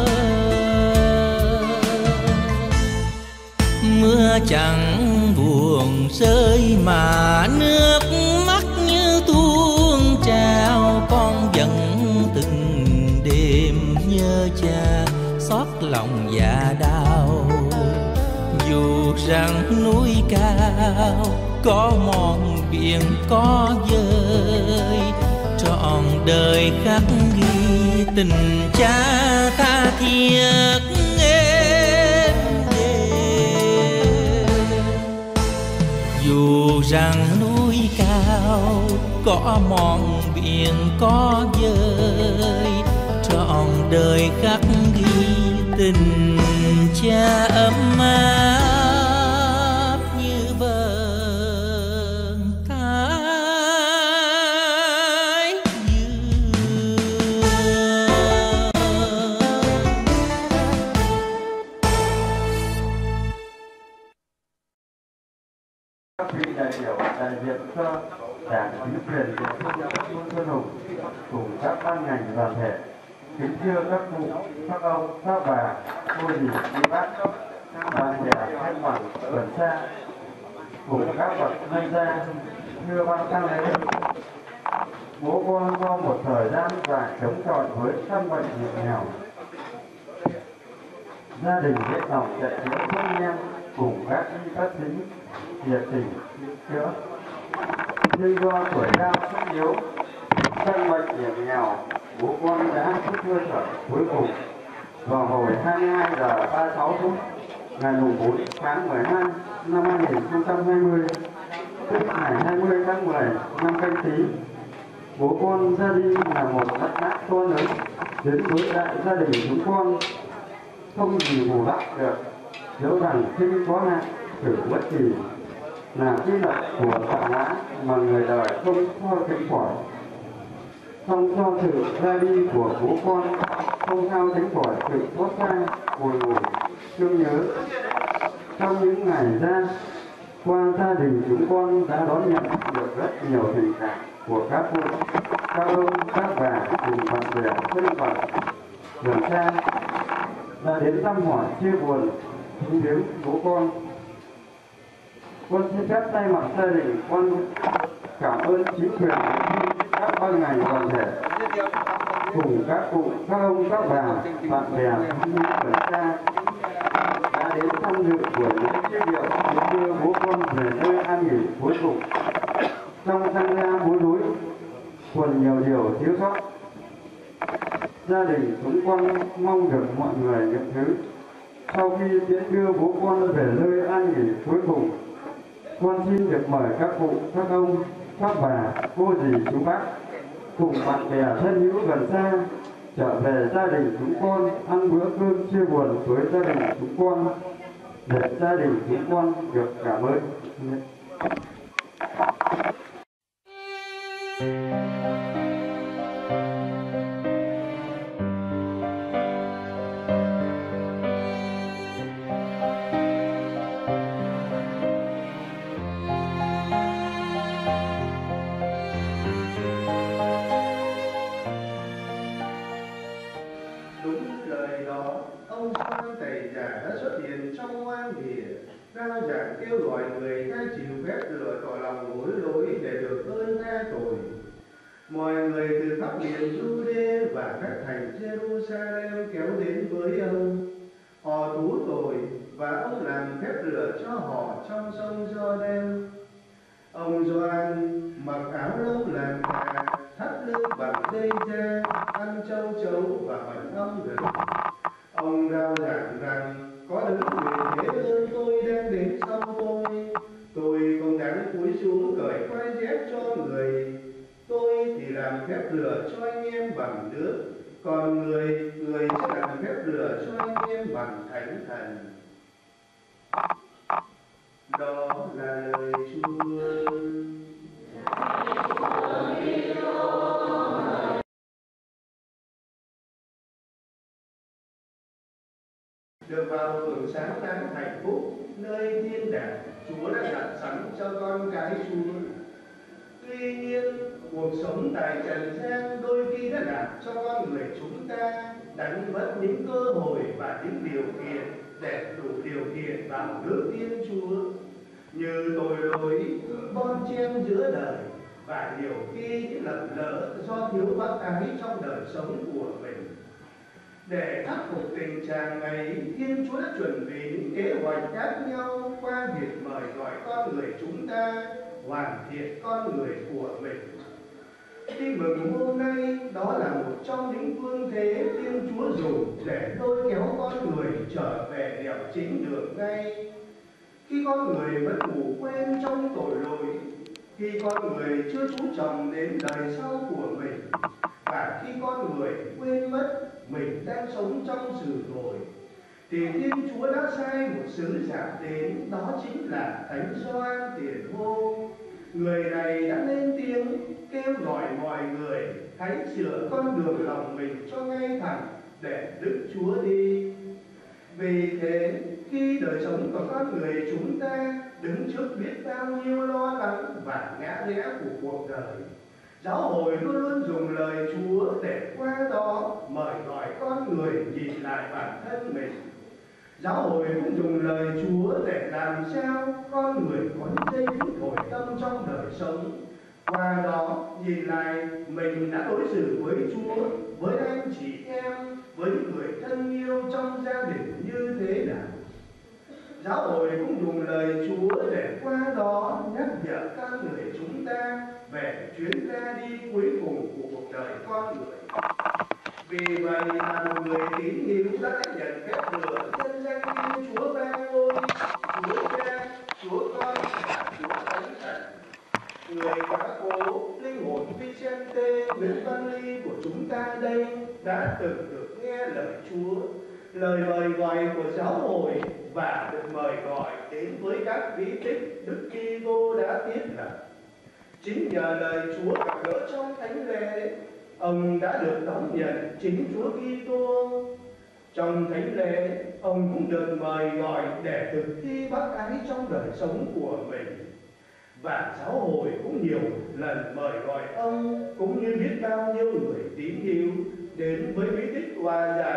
Mưa chẳng buồn rơi mà nước mắt như tuôn trào, con vẫn từng đêm nhớ cha xót lòng dạ đau. Dù rằng núi cao có mòn biển có dơi, trọn đời khắc ghi tình cha tha thiết êm đềm. Dù rằng núi cao có mòn biển có dơi, trọn đời khắc ghi tình cha ấm áp như vầng thái dương. Các vị đại biểu đại diện cho Đảng chính quyền địa phương các thôn Xuân Hùng cùng các ban ngành đoàn thể, kính thưa các cụ, các ông, các bà, cô dì, chị bác, đoàn thể thanh bằng tuần xa cùng các bậc nhân gia, thưa ban tang lễ. Bố con sau một thời gian dài chống chọi với căn bệnh hiểm nghèo, gia đình hết lòng chạy chữa thương nhân cùng các y bác sĩ nhiệt tình chữa, nhưng do tuổi cao sức yếu, căn bệnh hiểm nghèo, bố con đã xuất cơ sở cuối cùng vào hồi hai mươi hai giờ ba mươi sáu phút ngày bốn tháng mười hai năm hai nghìn không trăm hai mươi, tức ngày hai mươi tháng mười năm Canh Tý. Bố con ra đi là một mất mát to lớn đến với đại gia đình chúng con, không gì bù đắp được. Nếu rằng sinh có nạn tử bất kỳ là quy luật của tạo hóa mà người đời không cho tránh khỏi. Song do sự ra đi của bố con không sao tránh khỏi sự xót xa, bồi hồi, thương nhớ. Trong những ngày ra, qua gia đình chúng con đã đón nhận được rất nhiều tình cảm của các cụ, các ông, các bà cùng bạn bè thân phận gần xa đã đến thăm hỏi chia buồn, kính viếng bố con. Con xin phép thay mặt gia đình con cảm ơn chính quyền, các ban ngành đoàn thể, cùng các cụ, các ông, các bà, bạn bè, cũng như người cha đã đến tham dự buổi lễ truy điệu để đưa bố con về nơi an nghỉ cuối cùng. Trong tham gia bối rối, còn nhiều điều thiếu sót. Gia đình chúng con mong được mọi người nhận thứ. Sau khi tiễn đưa bố con về nơi an nghỉ cuối cùng, con xin được mời các cụ, các ông, các bà, cô dì, chú bác cùng bạn bè thân hữu gần xa trở về gia đình chúng con ăn bữa cơm chia buồn với gia đình chúng con, để gia đình chúng con được cảm ơn. Rao giảng kêu gọi người cai chịu phép lựa tỏ lòng hối lỗi để được ơn tha tội. Mọi người từ khắp miền Jude và các thành Jerusalem kéo đến với ông. Họ thú tội và ông làm phép lửa cho họ trong sông Giô-đen. Ông Gioan mặc áo lông làm cà, thắt lưng bằng dây da, ăn châu chấu và bánh ong rừng. Ông rao giảng rằng có đấng quyền thế hơn tôi đang đến sau tôi. Tôi không đáng cúi xuống cởi quai dép cho người. Tôi thì làm phép lửa cho anh em bằng nước, còn người, người sẽ làm phép lửa cho anh em bằng thánh thần. Đó là lời Chúa. Được vào hưởng sáng đáng hạnh phúc nơi thiên đàng Chúa đã đặt sẵn cho con cái Chúa. Tuy nhiên, cuộc sống tại trần gian đôi khi đã làm cho con người chúng ta đánh mất những cơ hội và những điều kiện để đủ điều kiện vào nước Thiên Chúa, như tội lỗi, bon chen giữa đời và nhiều khi những lầm lỡ do thiếu bác ái trong đời sống của mình. Để khắc phục tình trạng này, Thiên Chúa đã chuẩn bị những kế hoạch khác nhau qua việc mời gọi con người chúng ta hoàn thiện con người của mình. Tin mừng hôm nay đó là một trong những phương thế Thiên Chúa dùng để lôi kéo con người trở về nẻo chính đường ngay. Khi con người vẫn ngủ quên trong tội lỗi, khi con người chưa chú trọng đến đời sau của mình, và khi con người quên mất mình đang sống trong sự tội, thì Thiên Chúa đã sai một sứ giả đến, đó chính là Thánh Gioan Tiền Vô. Người này đã lên tiếng kêu gọi mọi người hãy sửa con đường lòng mình cho ngay thẳng để Đức Chúa đi. Vì thế, khi đời sống của con người chúng ta đứng trước biết bao nhiêu lo lắng và ngã rẽ của cuộc đời, Giáo hội luôn luôn dùng lời Chúa để qua đó mời gọi con người nhìn lại bản thân mình. Giáo hội cũng dùng lời Chúa để làm sao con người có những giây phút hồi tâm trong đời sống, qua đó nhìn lại mình đã đối xử với Chúa, với anh chị em, với những người thân yêu trong gia đình như thế nào. Giáo hội cũng dùng lời Chúa để qua đó nhắc nhở các người chúng ta về chuyến ra đi cuối cùng của cuộc đời con người. Vì vậy là một người tín hữu đã nhận phép lửa nhân danh Thiên Chúa Ba Ngôi, Chúa Cha, Chúa Con và Chúa Thánh Thần. Người quá cố linh hồn Vicente Nguyễn Văn Ly của chúng ta đây đã từng được nghe lời Chúa, lời mời gọi của giáo hội và được mời gọi đến với các bí tích Đức Kitô đã thiết lập. Chính nhờ lời Chúa gặp gỡ trong thánh lễ, ông đã được đón nhận chính Chúa Kitô. Trong thánh lễ, ông cũng được mời gọi để thực thi bác ái trong đời sống của mình. Và giáo hội cũng nhiều lần mời gọi ông cũng như biết bao nhiêu người tín hữu đến với bí tích hòa giải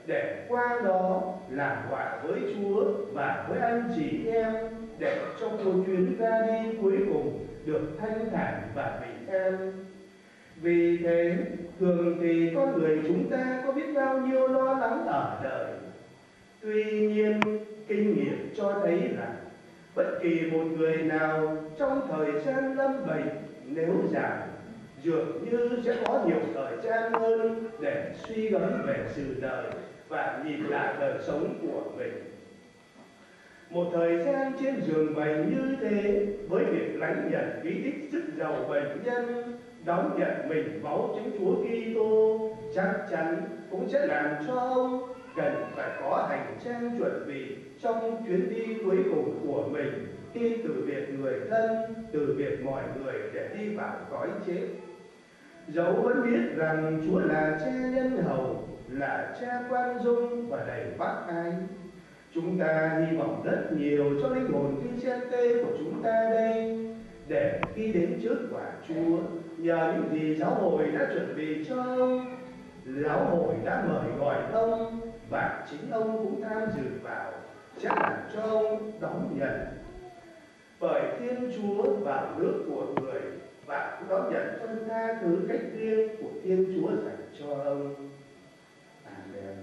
để qua đó làm hòa với Chúa và với anh chị em, để trong một chuyến ra đi cuối cùng được thanh thản và bình an. Vì thế, thường thì con người chúng ta có biết bao nhiêu lo lắng ở đời. Tuy nhiên, kinh nghiệm cho thấy rằng bất kỳ một người nào trong thời gian lâm bệnh nếu dài, dường như sẽ có nhiều thời gian hơn để suy gẫm về sự đời và nhìn lại đời sống của mình. Một thời gian trên giường bệnh như thế, với việc lãnh nhận bí tích sức giàu bệnh nhân, đón nhận mình máu chính Chúa Kitô, chắc chắn cũng sẽ làm cho ông cần phải có hành trang chuẩn bị trong chuyến đi cuối cùng của mình, khi từ biệt người thân, từ biệt mọi người để đi vào cõi chết. Dẫu vẫn biết rằng Chúa là cha nhân hậu, là cha khoan dung và đầy bác ái, chúng ta hy vọng rất nhiều cho linh hồn Vicente của chúng ta đây, để khi đến trước quả Chúa, nhờ những gì giáo hội đã chuẩn bị cho ông, giáo hội đã mời gọi ông và chính ông cũng tham dự vào, sẽ làm cho ông đón nhận bởi Thiên Chúa vào nước của người, và cũng đón nhận ơn tha thứ cách riêng của Thiên Chúa dành cho ông. Amen.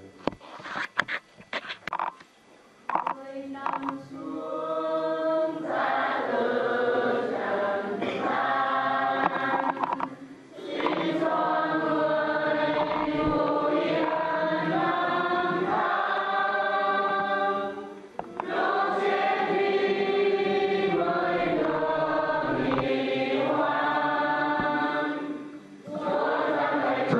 Ôi nằm xuống ra từ trần gian, xin cho người vui yên lang thang, lúc chết đi với đường nghỉ hoang, Chúa ra ngày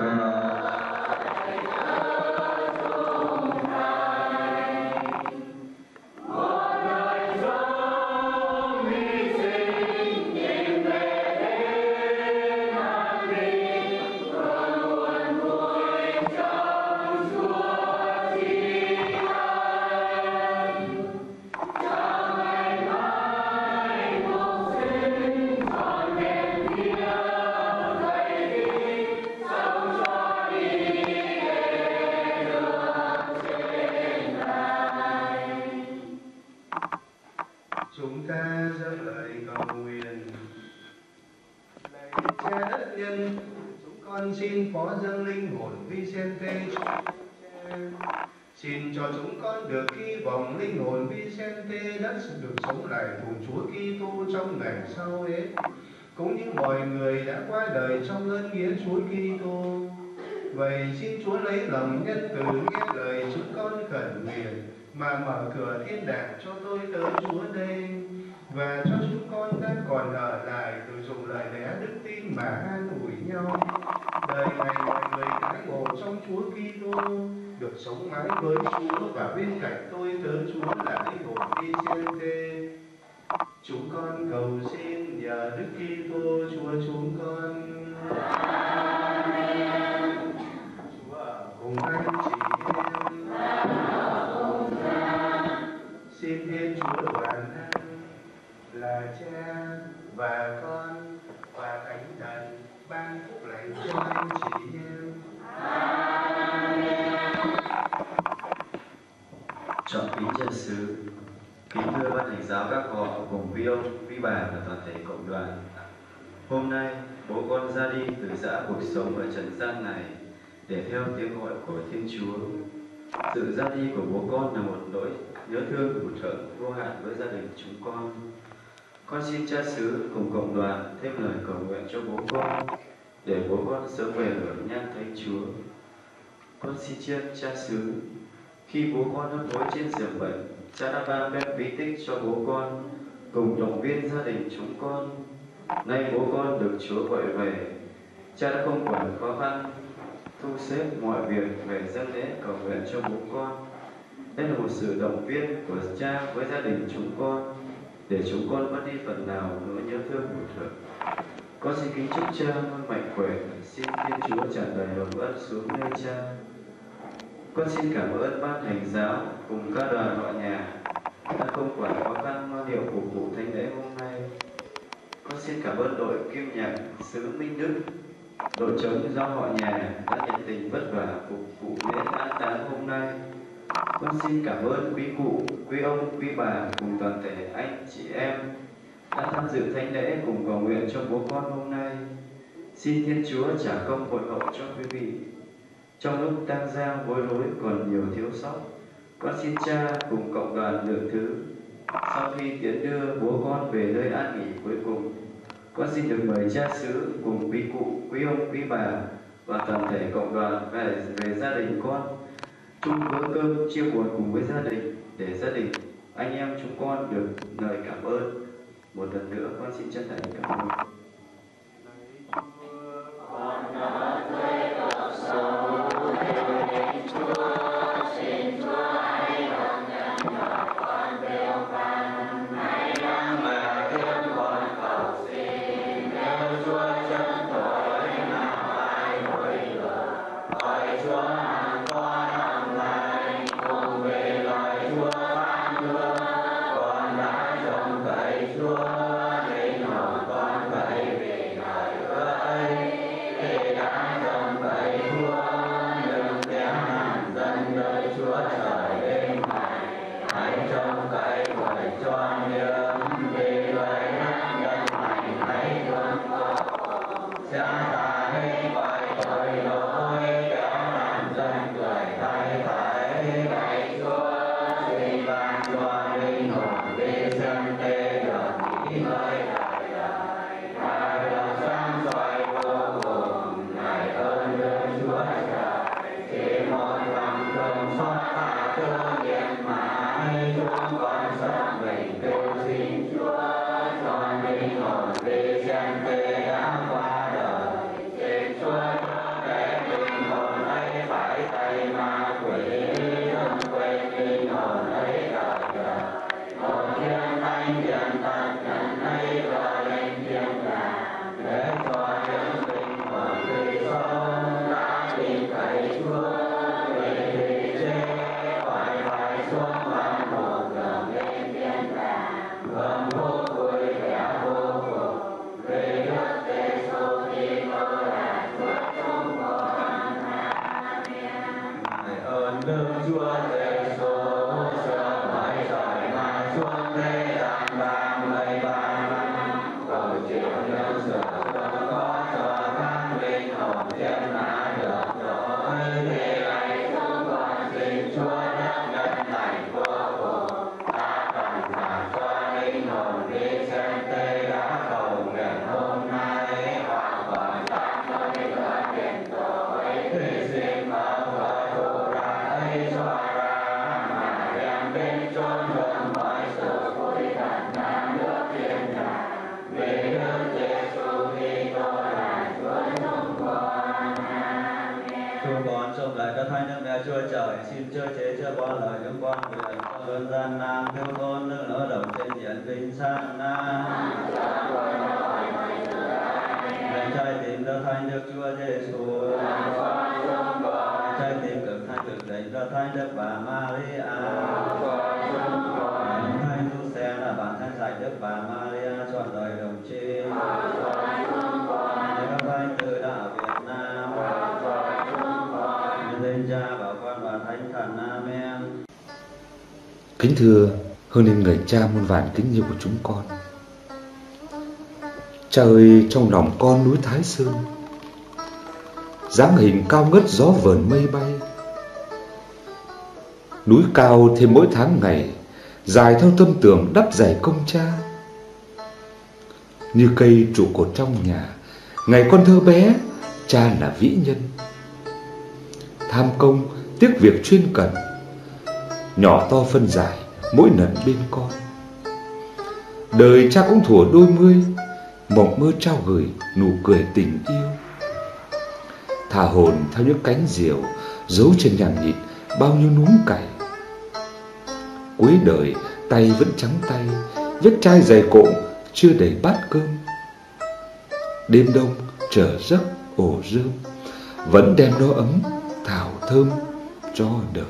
Chúng ta dâng lời cầu nguyện. Lạy Cha đất nhân, chúng con xin phó dâng linh hồn Vicente cho Cha. Xin cho chúng con được hy vọng linh hồn Vicente đã được sống lại cùng Chúa Kitô trong ngày sau hết, cũng như mọi người đã qua đời trong ơn nghĩa Chúa Kitô. Vậy xin Chúa lấy lòng nhân từ nghe lời chúng con khẩn nguyện mà mở cửa thiên đàng cho tôi tớ Chúa đây, và cho chúng con đang còn ở lại được dùng lời lẽ đức tin mà an ủi nhau. Đời này mọi người đãi ngộ trong Chúa Kitô, được sống mãi với Chúa, và bên cạnh tôi tớ Chúa là linh hồn Vicente. Chúng con cầu xin nhờ Đức Kitô Chúa chúng con. Amen. Chúa ở cùng anh chị em. Xin Thiên Chúa toàn năng là Cha và Con và Thánh Thần ban phúc lành cho anh chị em. Amen. Trọng kính cha xứ, kính thưa ban thánh giáo các họ cùng quý ông, quý bà và toàn thể cộng đoàn. Hôm nay, bố con ra đi từ giã cuộc sống ở trần gian này để theo tiếng gọi của Thiên Chúa. Sự ra đi của bố con là một nỗi nhớ thương hụt hẫng vô hạn với gia đình chúng con. Con xin cha xứ cùng cộng đoàn thêm lời cầu nguyện cho bố con, để bố con sớm về hưởng nhan thánh Chúa. Con xin chiên cha xứ, khi bố con hấp hối trên giường bệnh, cha đã ban phép bí tích cho bố con, cùng động viên gia đình chúng con. Nay bố con được Chúa gọi về, cha đã không quản khó khăn, thu xếp mọi việc về dâng lễ cầu nguyện cho bố con. Đây là một sự động viên của cha với gia đình chúng con, để chúng con mất đi phần nào nỗi nhớ thương hụt hẫng. Con xin kính chúc cha luôn mạnh khỏe, xin Thiên Chúa tràn đầy hồng ân xuống nơi cha. Con xin cảm ơn ban thánh giáo cùng các đoàn họ nhà đã không quản khó khăn lo liệu phục vụ thánh lễ hôm nay. Con xin cảm ơn đội kim nhạc xứ Minh Đức Đội trống do họ nhà đã nhiệt tình vất vả phục vụ lễ an táng hôm nay. Con xin cảm ơn quý cụ, quý ông, quý bà cùng toàn thể anh chị em đã tham dự thánh lễ cùng cầu nguyện cho bố con hôm nay. Xin Thiên Chúa trả công hội hậu cho quý vị. Trong lúc tang giang bối rối còn nhiều thiếu sót, con xin Cha cùng cộng đoàn lượng thứ. Sau khi tiễn đưa bố con về nơi an nghỉ cuối cùng, con xin được mời cha xứ cùng quý cụ, quý ông, quý bà và toàn thể cộng đoàn về về gia đình con, chung bữa cơm chia buồn cùng với gia đình, để gia đình anh em chúng con được lời cảm ơn. Một lần nữa con xin chân thành cảm ơn. Kính thưa Hương linh người cha muôn vàn kính yêu của chúng con, Cha ơi, trong lòng con núi Thái Sơn, dáng hình cao ngất gió vờn mây bay. Núi cao thêm mỗi tháng ngày, dài theo tâm tưởng đắp dày công cha. Như cây trụ cột trong nhà, ngày con thơ bé, cha là vĩ nhân. Tham công, tiếc việc chuyên cần, nhỏ to phân giải mỗi lần bên con. Đời cha cũng thuở đôi mươi, mộng mơ trao gửi nụ cười tình yêu. Thả hồn theo những cánh diều, giấu trên nhàn nhịn bao nhiêu núm cày. Cuối đời tay vẫn trắng tay, vết chai dày cộm chưa đầy bát cơm. Đêm đông trở giấc ổ rơm, vẫn đem đó ấm thảo thơm cho đời.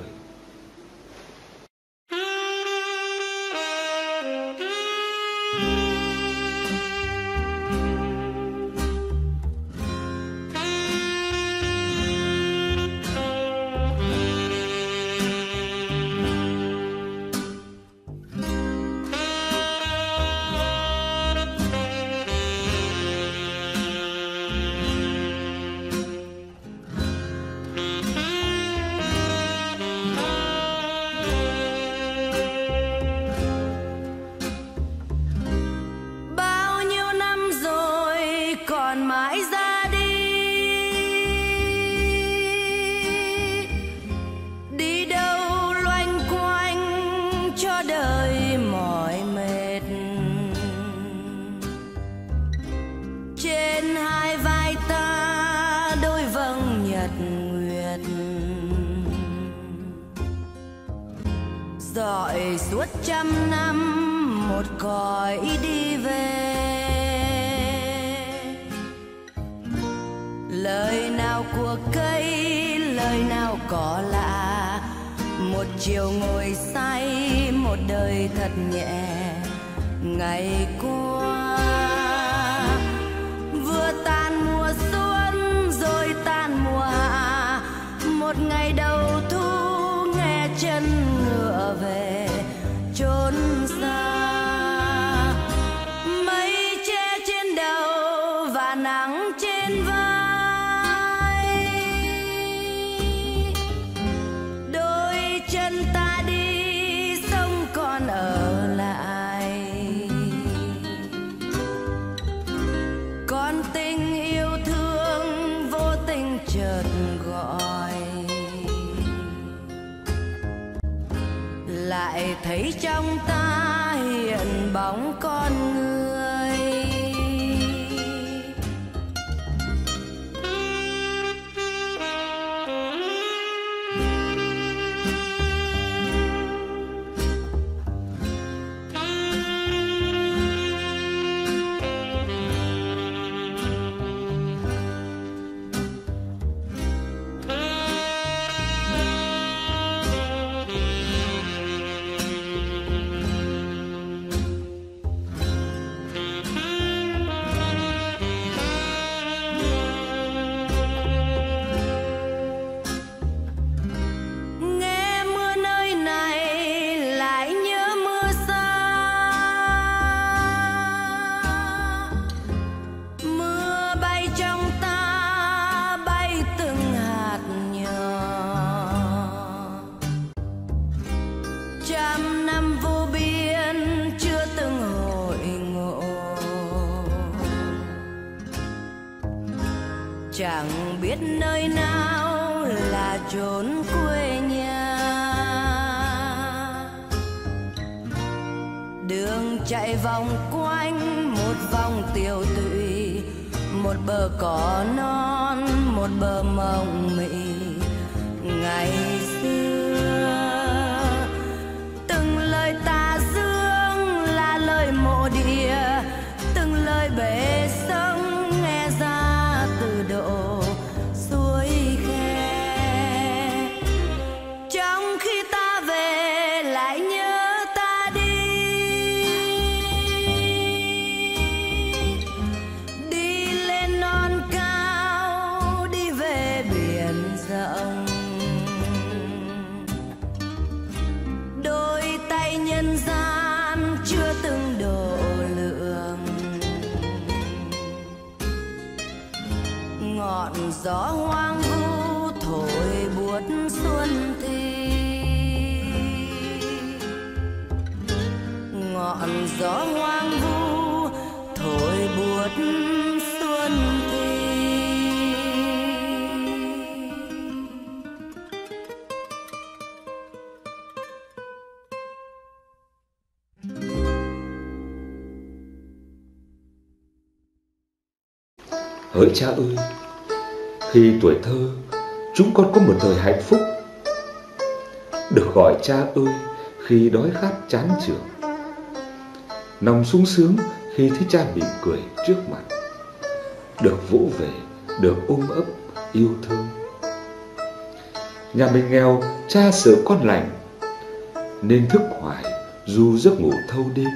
cho đời mỏi mệt. Trên hai vai ta đôi vầng nhật nguyệt, dọi suốt trăm năm một cõi đi về. Lời nào của cây, lời nào có lạ, một chiều ngồi say, một đời thật nhẹ. Ngày qua vừa tan mùa xuân rồi tan mùa hạ, một ngày đầu thu nghe chân ngựa về chốn xa. Mây che trên đầu và nắng trên vai, đôi chân ta đi sông còn ở lại. Con tình yêu thương vô tình chợt gọi, lại thấy trong ta hiện bóng con người. Trăm năm vô biên chưa từng hội ngộ, chẳng biết nơi nào là chốn quê nhà. Đường chạy vòng quanh một vòng tiêu tụy, một bờ cỏ non, một bờ mộng mị. Ngày xưa từng lời tà dương là lời mộ địa, từng lời bể sông nghe ra từ độ suối khe. Trong khi ta về lại nhớ ta đi, đi lên non cao, đi về biển rộng. Đôi tay nhân gian chưa từng độ lượng, ngọn gió hoang vu thổi buốt xuân thi. Ngọn gió hoang vu thổi buốt xuân thi. Hỡi cha ơi, khi tuổi thơ chúng con có một thời hạnh phúc, được gọi cha ơi khi đói khát chán chường, nằm sung sướng khi thấy cha mỉm cười trước mặt, được vỗ về, được ôm ấp yêu thương. Nhà mình nghèo, cha sợ con lành nên thức hoài dù giấc ngủ thâu đêm.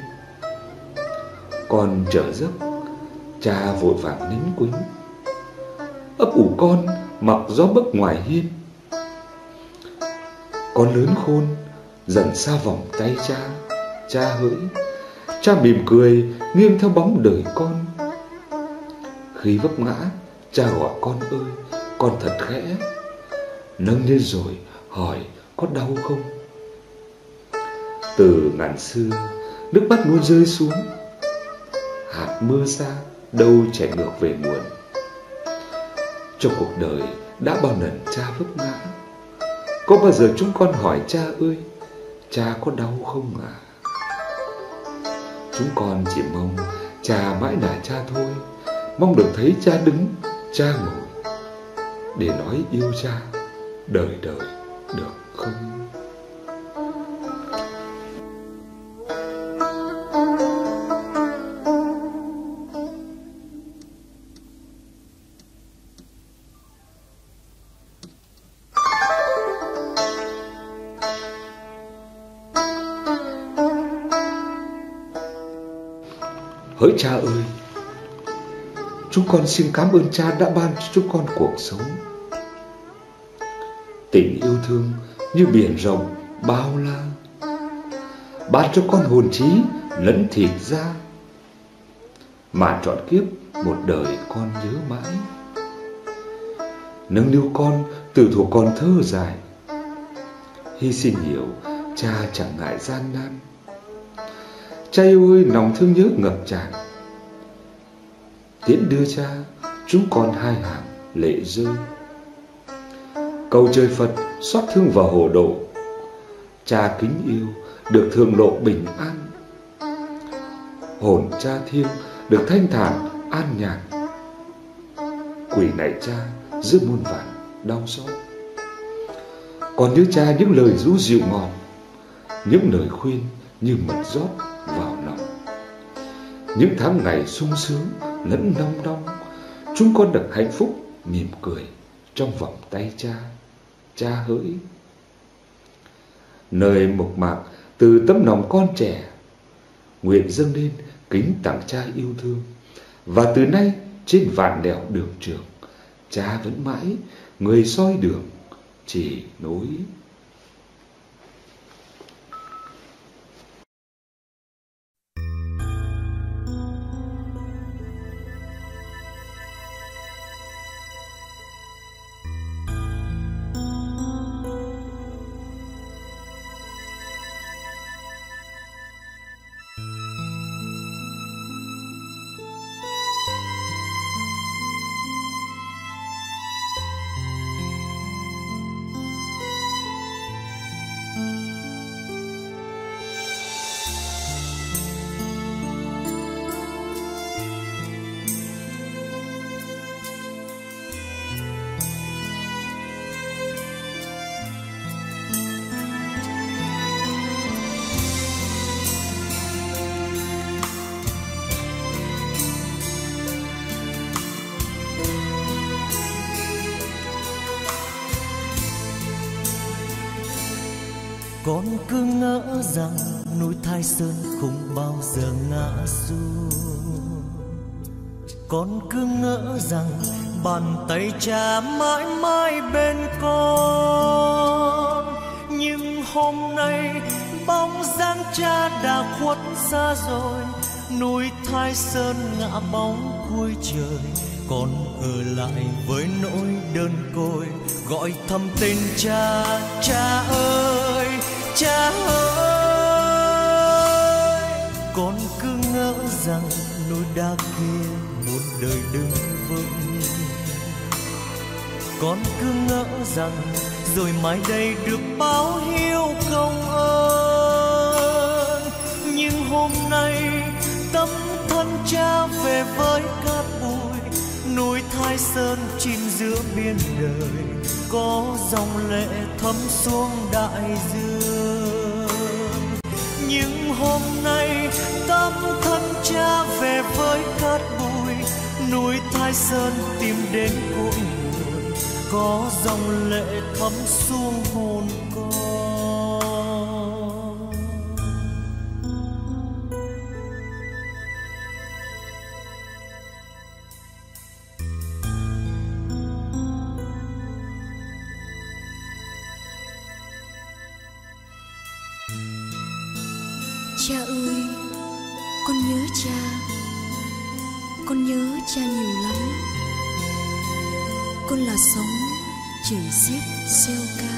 Con trở giấc, cha vội vàng nín quính, ấp ủ con mặc gió bấc ngoài hiên. Con lớn khôn dần xa vòng tay cha, cha hỡi, cha mỉm cười nghiêng theo bóng đời con. Khi vấp ngã, cha gọi con ơi, con thật khẽ, nâng lên rồi hỏi có đau không. Từ ngàn xưa nước mắt luôn rơi xuống, hạt mưa xa đâu chạy ngược về nguồn. Trong cuộc đời đã bao lần cha vấp ngã, có bao giờ chúng con hỏi cha ơi, cha có đau không à? Chúng con chỉ mong cha mãi là cha thôi, mong được thấy cha đứng, cha ngồi, để nói yêu cha đời đời được không? Hỡi cha ơi, chúng con xin cảm ơn cha đã ban cho chúng con cuộc sống. Tình yêu thương như biển rộng bao la, ban cho con hồn trí lẫn thịt da, mà trọn kiếp một đời con nhớ mãi. Nâng niu con từ thuở còn thơ dại, hy sinh nhiều cha chẳng ngại gian nan. Cha yêu ơi, lòng thương nhớ ngập tràn, tiễn đưa cha chúng con hai hàng lệ rơi. Cầu trời Phật xót thương và hộ độ, cha kính yêu được thượng lộ bình an. Hồn cha thiêng được thanh thản an nhàn, quỷ này cha giữa muôn vàn đau xót. Còn nhớ cha những lời ru dịu ngọt, những lời khuyên như mật rót vào lòng. Những tháng ngày sung sướng lẫn nông nong, chúng con được hạnh phúc mỉm cười trong vòng tay cha. Cha hỡi, nơi mộc mạc từ tấm lòng con trẻ, nguyện dâng lên kính tặng cha yêu thương. Và từ nay trên vạn nẻo đường trường, cha vẫn mãi người soi đường chỉ nối. Con cứ ngỡ rằng núi Thái Sơn không bao giờ ngã xuống. Con cứ ngỡ rằng bàn tay cha mãi mãi bên con. Nhưng hôm nay bóng dáng cha đã khuất xa rồi, núi Thái Sơn ngã bóng cuối trời. Con ở lại với nỗi đơn côi, gọi thầm tên cha. Cha ơi, cha ơi, con cứ ngỡ rằng núi đá kia một đời đứng vững. Con cứ ngỡ rằng rồi mai đây được báo hiếu công ơn. Nhưng hôm nay tấm thân cha về với cát bụi, núi Thái Sơn chìm giữa biển đời, có dòng lệ thấm xuống đại dương. Nhưng hôm nay tấm thân cha về với cát bụi, núi Thái Sơn tìm đến cội nguồn, có dòng lệ thấm xuống hồn con. Cha ơi, con nhớ cha, con nhớ cha nhiều lắm. Con là sóng chảy xiết xeo ca,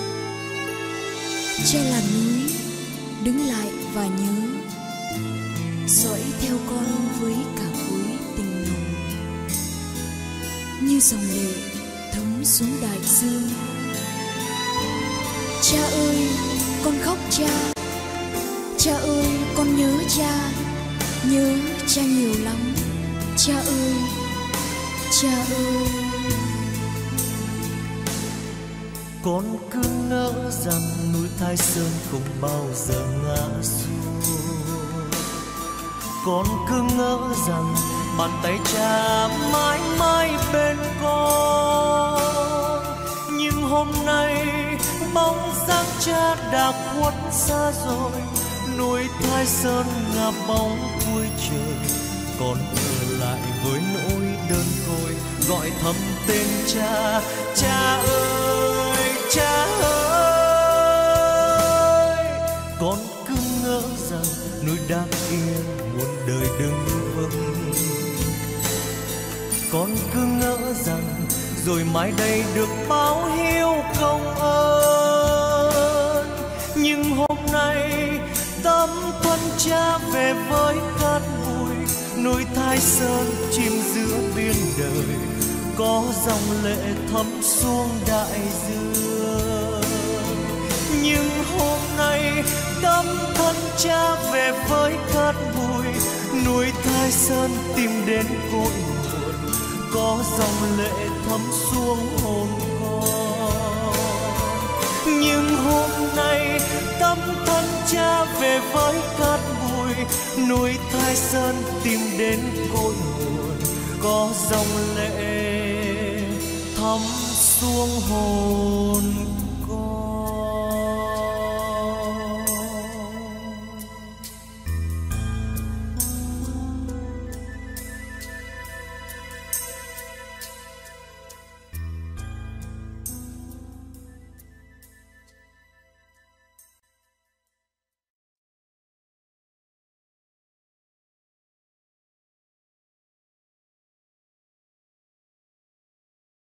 cha là núi đứng lại và nhớ, dõi theo con với cả khối tình nồng, như dòng lệ thấm xuống đại dương. Cha ơi, con khóc cha. Cha ơi con nhớ cha, nhớ cha nhiều lắm. Cha ơi, cha ơi. Con cứ ngỡ rằng núi Thái Sơn không bao giờ ngã xuống. Con cứ ngỡ rằng bàn tay cha mãi mãi bên con. Nhưng hôm nay bóng dáng cha đã khuất xa rồi. Núi Thái Sơn ngả bóng cuối trời. Con ở lại với nỗi đơn côi, gọi thầm tên cha. Cha ơi, cha ơi. Con cứ ngỡ rằng núi Đáp Yên muôn đời đứng vững. Con cứ ngỡ rằng rồi mai đây được báo hiếu công ơn. Nhưng hôm nay tấm thân cha về với cát bụi. Núi Thái Sơn chìm giữa biên đời, có dòng lệ thấm xuống đại dương. Nhưng hôm nay tấm thân cha về với cát bụi. Núi Thái Sơn tìm đến cội nguồn, có dòng lệ thấm xuống hồn con. Nhưng hôm nay tấm thân cha về với cát bụi. Núi Thái Sơn tìm đến cội nguồn, có dòng lệ thấm xuống hồn